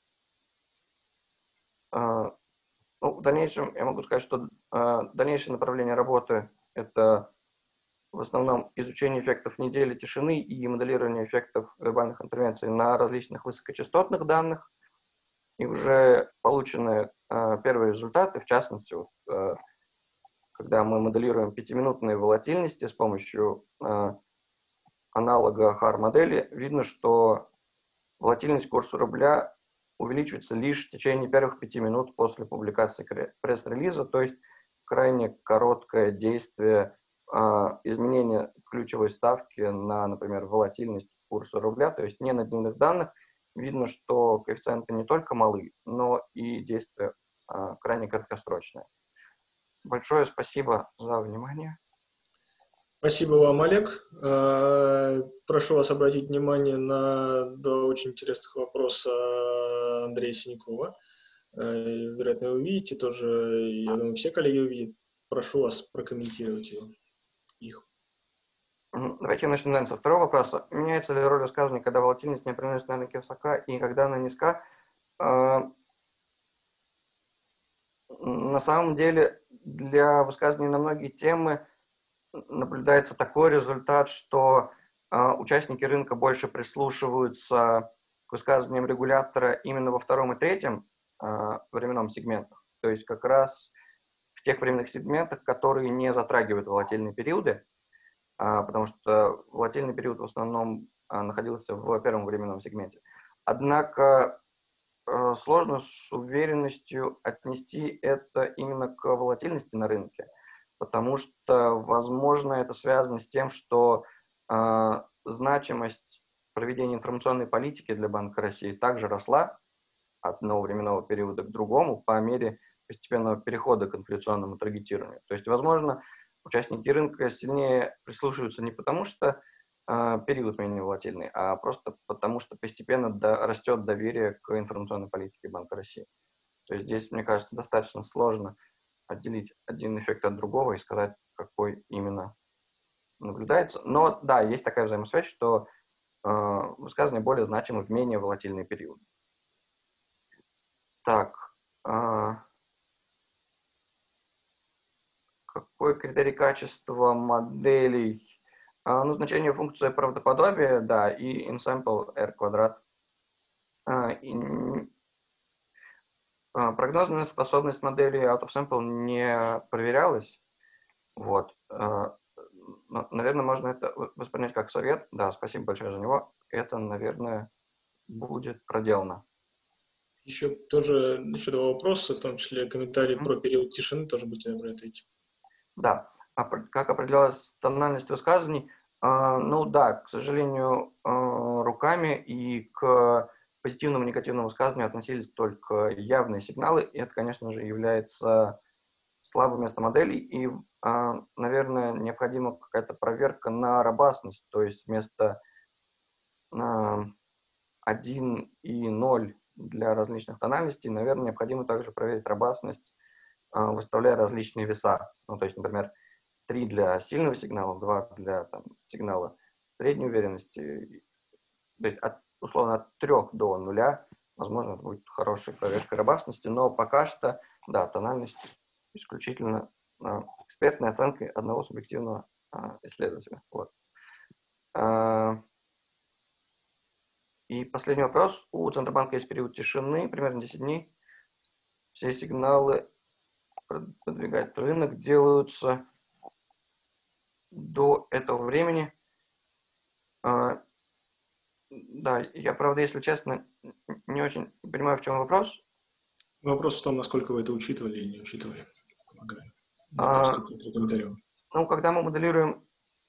В дальнейшем я могу сказать, что дальнейшее направление работы – это в основном изучение эффектов недели тишины и моделирование эффектов вербальных интервенций на различных высокочастотных данных. И уже получены первые результаты, в частности, когда мы моделируем 5-минутные волатильности с помощью аналога HAR-модели, видно, что волатильность курса рубля увеличивается лишь в течение первых 5 минут после публикации пресс-релиза, то есть крайне короткое действие изменения ключевой ставки на, например, волатильность курса рубля, то есть не на дневных данных, видно, что коэффициенты не только малы, но и действие крайне краткосрочное. Большое спасибо за внимание. Спасибо вам, Олег. Прошу вас обратить внимание на два очень интересных вопроса Андрея Синякова. Вероятно, вы увидите тоже, я думаю, все коллеги увидят. Прошу вас прокомментировать их. Давайте начнем, наверное, со второго вопроса. Меняется ли роль высказывания, когда волатильность неопределенности на рынке высока и когда она низка? На самом деле, для высказываний на многие темы наблюдается такой результат, что участники рынка больше прислушиваются к высказываниям регулятора именно во втором и третьем временном сегментах. То есть как раз в тех временных сегментах, которые не затрагивают волатильные периоды, потому что волатильный период в основном находился в первом временном сегменте. Однако сложно с уверенностью отнести это именно к волатильности на рынке, потому что, возможно, это связано с тем, что значимость проведения информационной политики для Банка России также росла от одного временного периода к другому по мере постепенного перехода к инфляционному таргетированию. То есть, возможно, участники рынка сильнее прислушиваются не потому, что период менее волатильный, а просто потому, что постепенно растет доверие к информационной политике Банка России. То есть здесь, мне кажется, достаточно сложно отделить один эффект от другого и сказать, какой именно наблюдается. Но да, есть такая взаимосвязь, что высказывания более значимы в менее волатильные периоды. Так. Какой критерий качества моделей? Значение функции правдоподобия, да, и in-sample r квадрат. Прогнозная способность модели out of sample не проверялась. Вот. Наверное, можно это воспринять как совет. Да, спасибо большое за него. Это, наверное, будет проделано. Еще тоже еще два вопроса, в том числе комментарий про период тишины, тоже будьте добры ответить. Да. Как определялась тональность высказываний? Ну да, к сожалению, руками и к позитивному и негативному высказыванию относились только явные сигналы, и это, конечно же, является слабым местом моделей, и, наверное, необходима какая-то проверка на робастность, то есть вместо 1 и 0 для различных тональностей, наверное, необходимо также проверить робастность, выставляя различные веса. Ну, то есть, например, 3 для сильного сигнала, 2 для сигнала средней уверенности. То есть, условно, от 3 до 0, возможно, это будет хорошей проверкой робастности, но пока что, да, тональность исключительно экспертной оценкой одного субъективного исследователя. Вот. И последний вопрос. У Центробанка есть период тишины, примерно 10 дней. Все сигналы продвигать рынок делаются до этого времени. Да, я, правда, если честно, не очень понимаю, в чем вопрос. Вопрос в том, насколько вы это учитывали или не учитывали. Помогаю. Ну, когда мы моделируем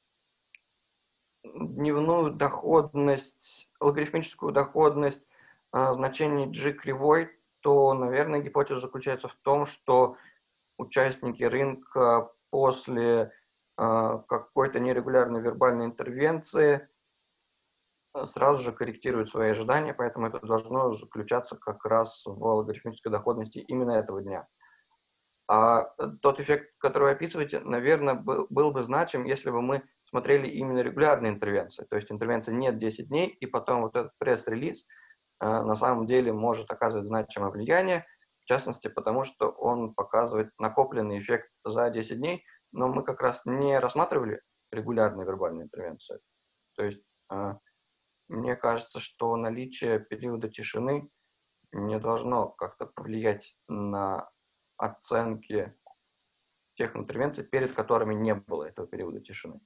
дневную доходность, логарифмическую доходность значений G кривой, то, наверное, гипотеза заключается в том, что участники рынка после какой-то нерегулярной вербальной интервенции сразу же корректируют свои ожидания, поэтому это должно заключаться как раз в логарифмической доходности именно этого дня. А тот эффект, который вы описываете, наверное, был бы значим, если бы мы смотрели именно регулярные интервенции. То есть интервенция нет 10 дней, и потом вот этот пресс-релиз на самом деле может оказывать значимое влияние, в частности, потому что он показывает накопленный эффект за 10 дней, но мы как раз не рассматривали регулярные вербальные интервенции. То есть мне кажется, что наличие периода тишины не должно как-то повлиять на оценки тех интервенций, перед которыми не было этого периода тишины.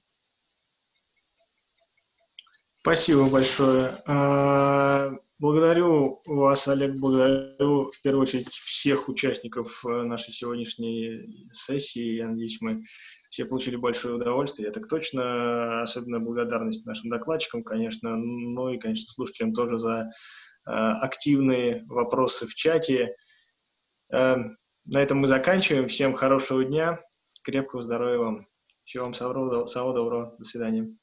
Спасибо большое. Благодарю вас, Олег, благодарю в первую очередь всех участников нашей сегодняшней сессии. Я надеюсь, мы все получили большое удовольствие. Я так точно. Особенно благодарность нашим докладчикам, конечно, ну и, конечно, слушателям тоже за активные вопросы в чате. На этом мы заканчиваем. Всем хорошего дня, крепкого здоровья вам. Всего вам самого доброго. До свидания.